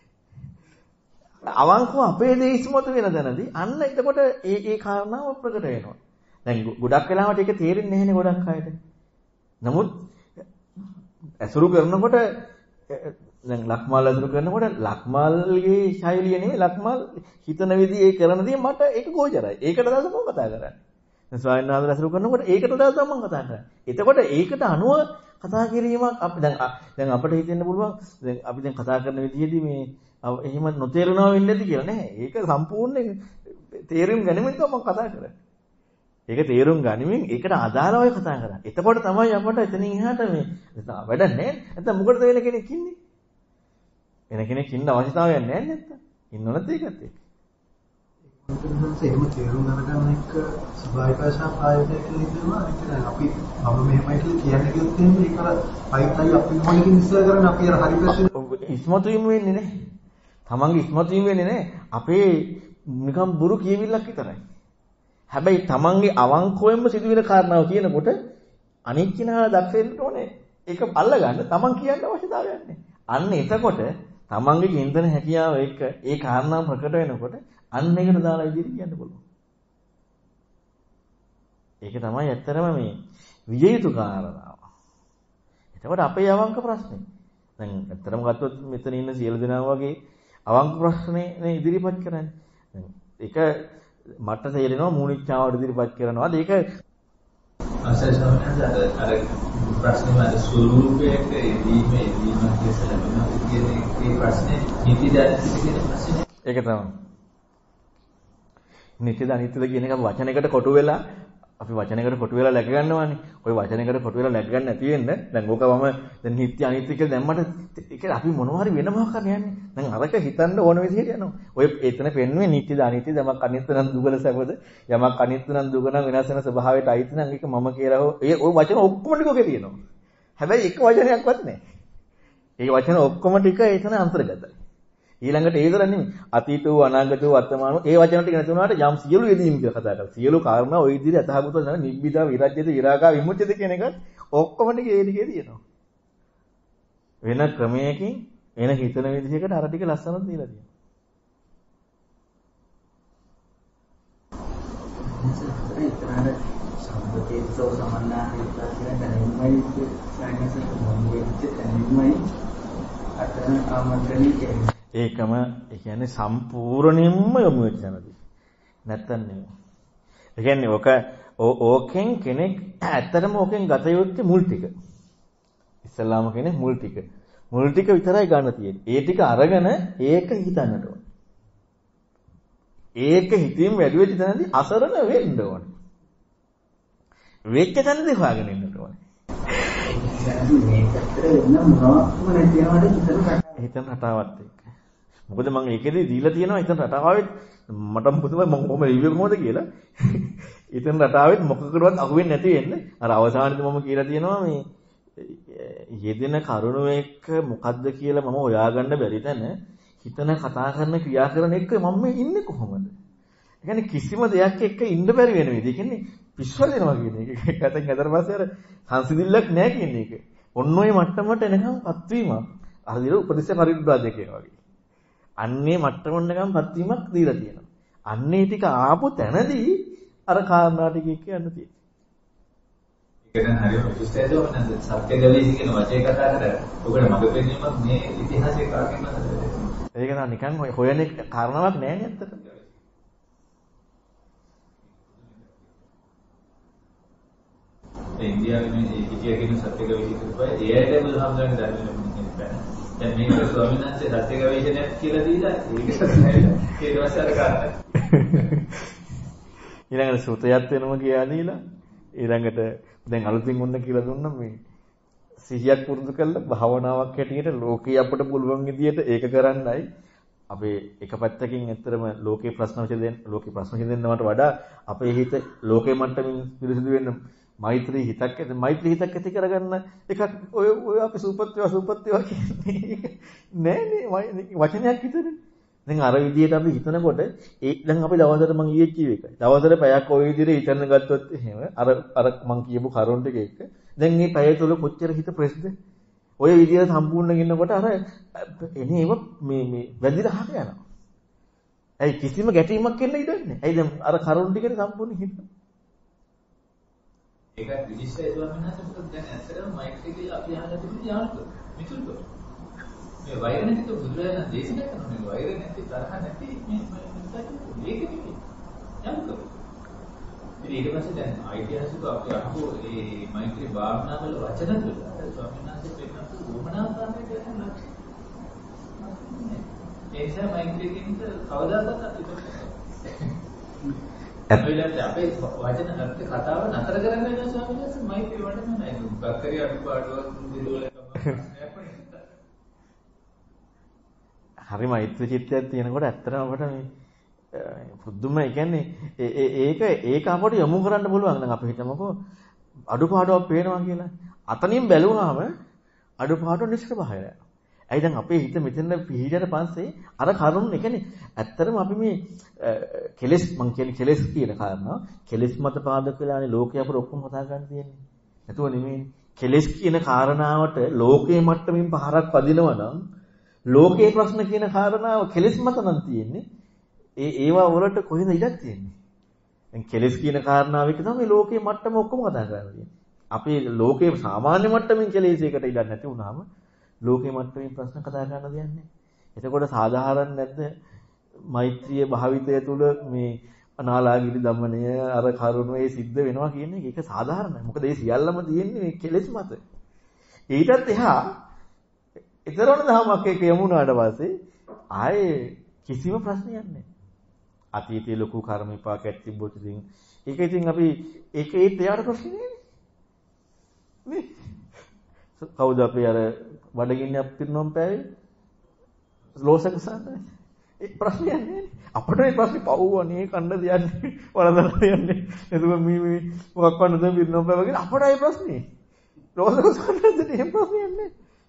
අවංකව අපේ දේ ඉස්මතු වෙන දැනදී අන්න එතකොට ඒ ඒ කාරණාව ප්‍රකට වෙනවා. දැන් ගොඩක් වෙලාවට ඒක තේරෙන්නේ නැහැනේ ගොඩක් අයට. නමුත් ඇසුරු කරනකොට දැන් ලක්මාල් ඇසුරු කරනකොට ලක්මාල්ගේ ශෛලිය නෙමෙයි ලක්මාල් හිතන විදිහ ඒ කරන දේ මට ඒක ගෝචරයි. ඒකට දාලා මම කතා කරන්නේ. දැන් ස්වාමීන් වහන්සේ ඇසුරු කරනකොට ඒකට දාලා මම කතා කරන්නේ. එතකොට ඒකට අනුව කතා කිරීමක් අපි දැන් දැන් අපිට හිතෙන්න පුළුවන් දැන් අපි දැන් කතා කරන විදිහදී මේ එහෙම නොතේරෙනවා වෙන්නේ නැති කියලා නෑ. ඒක සම්පූර්ණයෙන් තේරුම් ගැනීමෙන් තමයි මම කතා කරන්නේ. ඒක තේරුම් ගනිමින් ඒකට අදාළවයි කතා කරන්නේ. එතකොට තමයි අපට එතනින් එහාට මේ වැඩක් නෑ. නැත්නම් මොකටද වෙන කෙනෙක් ඉන්නේ? වෙන කෙනෙක් ඉන්න අවශ්‍යතාවයක් නෑ නැත්තම්. ඉන්නවනත් ඒකත් එක්ක. එහෙම තේරුම් ගන්න එක ස්වභාවික ආශා ප්‍රායෝගික කියලා කියනවා. ඒක නෑ අපි මම මෙහෙමයි කියලා කියන්නේ කිව්වොත් එහෙනම් ඒක අර පයිතයි අපි මොනකින් ඉස්සර කරන්නේ අපි අර හරි ප්‍රශ්නේ ඉස්මතු වීම වෙන්නේ නෑ. තමන්ගේ ඉස්මතු වීම වෙන්නේ නෑ. අපේ නිකම් බොරු කියවිල්ලක් විතරයි. හැබැයි තමන්ගේ අවංකවෙන්ම සිදුවෙන කාරණාව කියනකොට අනිත් කෙනා දක්ෂ වෙන්න ඕනේ. ඒක අල්ල ගන්න තමන් කියන්න අවශ්‍යතාවයක් නෑ. අන්න එතකොට තමන්ගේ චින්තන හැකියාව එක්ක ඒ කාරණාව ප්‍රකට වෙනකොට අන්න ඒකට දාලා ඉදිරියට යන්න පුළුවන්. ඒක තමයි ඇත්තරම මේ විජය යුතු කාරණාව. එතකොට අපේ අවංක ප්‍රශ්නේ. දැන් ඇත්තරම ගත්තොත් මෙතන ඉන්න සියලු දෙනා වගේ අවංක ප්‍රශ්නේ නේ ඉදිරිපත් කරන්නේ. දැන් ඒක මට තේරෙනවා මූලිකාවට ඉදිරිපත් කරනවාද ඒක අසසවන අර ප්‍රශ්නේ වල ස්වරූපයක ඉදීමේ ඉදීමක් කියලා කියන්නේ ඒ ප්‍රශ්නේ නිතිදාසිත කියන ප්‍රශ්නේ. ඒක තමයි. නිතිද අනිත්‍යද කියන එක වචනයකට කොටු වෙලා අපි වචනයකට කොටු වෙලා läග ගන්නවානේ. ওই වචනයකට කොටු වෙලා läග ගන්න නැති වෙන්න දැන් ඕක මම දැන් නිත්‍ය අනිත්‍ය කියලා දැම්මට ඒක අපි මොනවා හරි වෙනමක් කරන්නේ යන්නේ. දැන් අරක හිතන්න ඕන විදිහට යනවා. ඔය එතන පෙන්වන්නේ නිත්‍යද අනිත්‍යද යමක් අනිත්‍ය නම් දුගල සැපද යමක් අනිත්‍ය නම් දුග නම් වෙනස් වෙන ස්වභාවයට අයිති නම් ඒක මම කියලා හෝ ඒ ওই වචන ඔක්කොම ටික ඔකේ තියෙනවා. හැබැයි එක වචනයක්වත් නැහැ. ඒ වචන ඔක්කොම ටික එතන අන්තර්ගතයි. ඊළඟට ඒ දරන්නේ අතීත වූ අනාගත වූ වර්තමාන වූ ඒ වචන ටික නැති වුණාට යම් සියලු යෙදීම් කියලා කතා කරලා සියලු කාරණා ওই විදිහට අතහගත කරන නිබ්බිදා විරජ්‍යද විරාගා විමුච්ඡද කියන එක ඔක්කොම ටික ඒ ටිකේ තියෙනවා. වෙන ක්‍රමයකින් වෙන හිතන විදිහකට අර ටික ලස්සනට දීලා තියෙනවා. ඉතනර සම්පතේසෝ සමන්නාහේ කියන දැනුමයි සායනසත් මොනියෙච්ච දැනුමයි අතන ආමන්ත්‍රණය කියන්නේ ඒකම ඒ කියන්නේ සම්පූර්ණයෙන්ම යොමු වෙච්ච තැනදී. නැත්තම් නෙමෙයි. ඒ කියන්නේ ඔක ඕකෙන් කෙනෙක් ඇත්තටම ඕකෙන් ගත යුත්තේ මුල් ටික. ඉස්ලාම කියන්නේ මුල් ටික. මුල් ටික විතරයි ගන්න තියෙන්නේ. ඒ ටික අරගෙන ඒක හිතන්නට ඕනේ. ඒක හිතින් වැඩි වෙච්ච තැනදී අසරණ වෙන්න ඕනේ. වෙච්ච තැනදී හොයාගෙන ඉන්නට ඕනේ. මේකට වෙන මොනවත්ම නැතිවම හිතන රටාවත් එක්ක. මොකද මම ඒකෙදි දීලා තියෙනවා හිතන රටාවෙත් මට පුදුමයි මම කොහොම රිවිව් කොහොමද කියලා. හිතන රටාවෙත් මොකකටවත් අහුවෙන්නේ නැති වෙන්න අර අවසානයේදී මම කියලා තියෙනවා මේ යෙදෙන කරුණු එක්ක මොකද්ද කියලා මම හොයාගන්න බැරි තැන හිතන කතා කරන ක්‍රියා කරන එක මම මේ ඉන්නේ කොහොමද? ඒ කියන්නේ කිසිම දෙයක් එක්ක ඉන්න බැරි වෙන විදිහ. ඒ කියන්නේ පිස්සුවල් වෙනවා කියන එක. ඒකෙන් හතර පස්සේ අර සංසිඳිල්ලක් නැහැ කියන එක. ඔන්න ඔය මට්ටමට එනකම්පත් වීමක්. අර දින උපදේශ පරිබ්‍රාජය කියනවා වගේ. අන්නේ මට්ටමකට එනකම්පත් වීමක් දීලා තියෙනවා. අන්නේ ටික ආපු තැනදී අර කාරණා ටික එක්ක යන්න තියෙනවා. ඒක දැන් හරියම විශ්ලේෂණය වෙනද සත්‍ය ගවේෂි කියන වචේ කතා කරලා ඔකට මඟ පෙන්වීමක් මේ ඉතිහාසයේ කාගෙන්ද ඒක නා නිකන් හොයන කාරණාවක් නෑ නේ ඇත්තට. ඉන්දියාවේ මේ ඉතිහාසය කියන සත්‍ය ගවේෂි කරපුවා ඒ ඇයිද බුදුහාමුදුරන් දැනුනේ දැන් මේක ස්වාමීන් වහන්සේ සත්‍ය ගවේෂණයක් කියලා දීලා ඒක සත්‍යයි ඊට පස්සේ අර කාරණා ඊළඟට සුතයත් වෙනම කියලා දීලා ඊළඟට දැන් අලුතින් වුණ කියලා දුන්නා මේ සිහියක් පුරුදු කරලා භාවනාවක් හැටියට ලෝකේ අපිට පුළුවන් විදියට ඒක කරන්නයි අපේ එක පැත්තකින් ඇත්තටම ලෝකේ ප්‍රශ්න විසඳෙන්න ලෝකේ ප්‍රශ්න විසඳෙන්නවට වඩා අපේ හිත ලෝකේ මට්ටමින් පිරිසිදු වෙන්න මෛත්‍රී හිතක් ඇති මෛත්‍රී හිතක් ඇති කරගන්න එකක් ඔය ඔය අපි සූපත්‍ය සූපත්‍ය කියන්නේ නෑනේ වචනයක් විතරනේ. දැන් අර විදියට අපි හිතනකොට ඒ දැන් අපි දවසට මම ඊයේ කිව්ව එකයි. දවසට පැයක් ওই විදිහට හිතන්න ගත්තොත් එහෙම අර අර මම කියපු කරුණ ටික එක්ක දැන් මේ පැය තුල කොච්චර හිත ප්‍රෙස්ද? ඔය විදියට සම්පූර්ණ ගෙන්නකොට අර එනේ ඒව මේ මේ වැදිලා හක යනවා. ඇයි කිසිම ගැටීමක් එන්න ඉඩ නැහැ. ඇයි දැන් අර කරුණ ටිකේ සම්පූර්ණ හිත. ඒක විදිහට ඒවා වෙනස් මොකද දැන් ඇත්තටම මයික්‍රෝ කියලා අපි අහලා තිබුණේ යාළුවෝ. මිතුල්ව. මේ වෛර නැති බුදුරජාණන් දේශනා කරන මේ වෛර නැති තරහ නැති මේ මේක නෙමෙයි. යාළුවෝ. ඉතින් ඊට පස්සේ දැන් ඓතිහාසිකව අපි අහුව මේ මෛත්‍රී භාවනා වල වචන තුල ස්වාමීන් වහන්සේ පෙන්නපු වමනාකාරය කියන ලක්ෂණ. ඒ නිසා මෛත්‍රී කියන කවදාවත් අපි අපේ අපේ වචන අර්ථ කතාව නතර කරන්න වෙනවා ස්වාමීන් වහන්සේ මෛත්‍රී වඩන නෑ. බක්කරි අඩුපාඩුවක් දිරුවලකම හරි මෛත්‍රී චිත්තයක් තියෙනකොට ඇත්තටම අපිට මේ පුදුම ඒ කියන්නේ ඒක ඒක අපට යොමු කරන්න පුළුවන් නම් අපි හිතමුකෝ අඩුපාඩුවක් පේනවා කියලා. අතනින් බැලුවාම අඩුපාඩුව නිශ්චිත බහයයි. ඇයි දැන් අපේ හිත මෙතන පිහිටියට පස්සේ අර කරුණ ඒ කියන්නේ ඇත්තටම අපි මේ කෙලෙස් මං කියන්නේ කෙලෙස් කියන කාරණා කෙලෙස් මත පාදක වෙලානේ ලෝකේ අපර ඔක්කොම කතා ගන්න තියෙන්නේ. නැතුව නෙමෙයි. කෙලෙස් කියන කාරණාවට ලෝකේ මට්ටමින් පහරක් වදිනවා නම් ලෝකේ ප්‍රශ්න කියන කාරණාව කෙලෙස් මත නම් තියෙන්නේ. ඒ ඒවා වලට කොහෙද ඉඩක් තියෙන්නේ? දැන් කෙලෙස් කියන කාරණාව එක තමයි ලෝකේ මට්ටම ඔක්කොම කතා කරන්නේ. අපේ ලෝකේ සාමාන්‍ය මට්ටමින් කෙලෙසයකට ඉඩක් නැති වුණාම ලෝකේ මට්ටමින් ප්‍රශ්න කතා කරන්න දෙයක් නැහැ. එතකොට සාධාරණ නැද්ද මෛත්‍රිය භාවිතය තුළ මේ අනාලාගිරි දමනය අර කරුණේ සිද්ධ වෙනවා කියන්නේ ඒක සාධාරණයි. මොකද ඒ සියල්ලම තියෙන්නේ මේ කෙලෙස් මත. ඊටත් එහා ඊතරණ දහමක් එක යමුනාට පස්සේ ආයේ කිසිම ප්‍රශ්නයක් නැහැ. අතීතයේ ලොකු කර්ම විපාකයක් තිබ්බොත් ඉතින් ඒක ඉතින් අපි ඒක ඒත් එයාට ප්‍රශ්නේ නේ. කවුද අපි අර බඩගින්න අපිරිනොම් පෑවේ? ලෝසක සාන්නේ. ඒ ප්‍රශ්නයක් නෑනේ. අපිට මේ ප්‍රශ්නේ පවුවනේ කණ්ඩ දෙන්නේ වලදලා දෙන්නේ. එතකොට මේ මේ මොකක් වන්නද පිරිනොම් පෑවා කියලා අපිට ඒ ප්‍රශ්නේ. ලෝසක සාන්නද එහෙම ප්‍රශ්නයක් නෑ.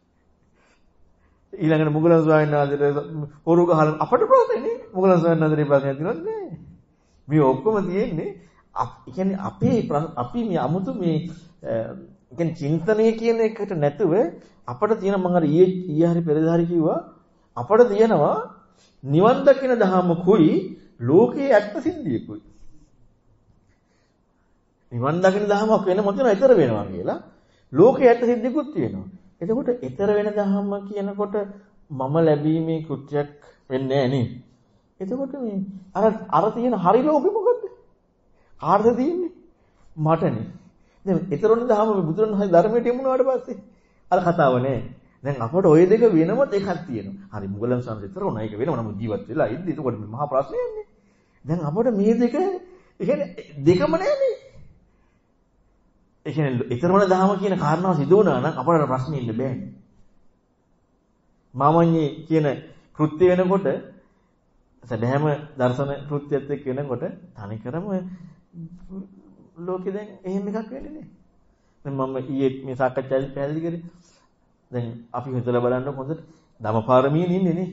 ඊළඟට මුගලන් ස්වාමීන් වහන්සේට හොරු ගහලා අපිට ප්‍රශ්නේ නේ. මුගලන් ස්වාමීන් වහන්සේට ප්‍රශ්නයක් තියෙනවද නෑ. මේ ඔක්කොම තියෙන්නේ ඒ කියන්නේ අපේ අපි මේ 아무තු මේ කියන්නේ චින්තනය කියන එකට නැතුව අපිට තියෙන මම අර ඊයේ ඊයේ හරි පෙරේද හරි කිව්වා අපිට තියෙනවා නිවන් දකින දහමකුයි ලෝකයේ ඇත්ත සිද්ධියකුයි. නිවන් දකින දහමක් වෙන මොකද ඊතර වෙනවා කියලා ලෝකයේ ඇත්ත සිද්ධියකුත් තියෙනවා. එතකොට ඊතර වෙන දහම කියනකොට මම ලැබීමේ කෘත්‍යයක් වෙන්නේ නැහැ නේ. එතකොට මේ අර අර තියෙන හරි ලෝකෙ මොකද්ද? කාටද තියෙන්නේ? මටනේ. දැන් ඊතරොන දහම බුදුරණවහන්සේ ධර්මයට යමුනාට පස්සේ අර කතාව නෑ. දැන් අපට ওই දෙක වෙනම දෙකක් තියෙනවා. හරි මුගලන් සංසය ඊතරොන එක වෙනම නම් ජීවත් වෙලා ඉද්දි එතකොට මේ මහා ප්‍රශ්නයක් නේ. දැන් අපට මේ දෙක ඒ කියන්නේ දෙකම නෑනේ. ඒ කියන්නේ ඊතරොන දහම කියන කාරණාව සිදු වුණා නම් අපට ප්‍රශ්නේ ඉන්න බෑනේ. මාමඤ්ඤේ කියන කෘත්‍ය වෙනකොට සැබෑම දර්ශන කෘත්‍යයත් එක්ක වෙනකොට තනිකරම ලෝකෙ දැන් එහෙම එකක් වෙන්නේ නැහැ. දැන් මම ඊයේ මේ සාකච්ඡාවේදී පැහැදිලි කරේ. දැන් අපි හිතලා බලන්න හොඳට ධම්මපාරමියේ ඉන්නේ නේ.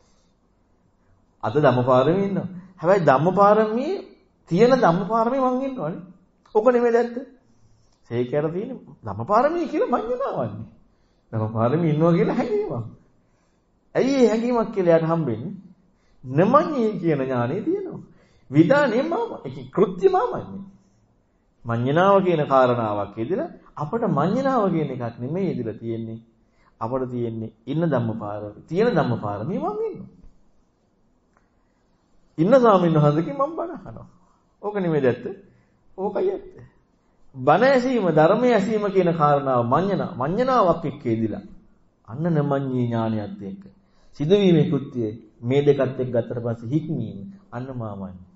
අද ධම්මපාරමියේ ඉන්නවා. හැබැයි ධම්මපාරමියේ තියෙන ධම්මපාරමියේ මං ඉන්නවනේ. ඔක නෙමෙයි දැක්ක. ඒකයට තියෙන ධම්මපාරමිය කියලා මඤ්ඤණාවන්නේ. ධම්මපාරමියේ ඉන්නවා කියලා හැඟීමක්. ඇයි ඒ හැඟීමක් කියලා යාට හම්බෙන්නේ? නමඤ්ඤේ කියන ඥානෙ තියෙනවා. විදානේ මාම ඒක කෘත්‍ය මාමඤ්ඤේ. මඤ්ඤණාව කියන කාරණාවක් ඉදලා අපට මඤ්ඤණාව කියන එකක් නෙමෙයි ඉදලා තියෙන්නේ. අපට තියෙන්නේ ඉන්න ධම්මපාරමී. තියෙන ධම්මපාරමී මම ඉන්නවා. ඉන්න ස්වාමීන් වහන්සේකින් මම බණ අහනවා. ඕක නෙමෙයි දැත්ත. ඕකයි ඇත්ත. බණ ඇසීම ධර්මයේ ඇසීම කියන කාරණාව මඤ්ඤණා මඤ්ඤණාවක් එක්ක ඉදලා අන්න නමඤ්ඤී ඥානියත් එක්ක සිදුවීමේ කෘත්‍යය මේ දෙකත් එක්ක ගත්තට පස්සේ හික්මීම අන්න මාමඤ්ඤ.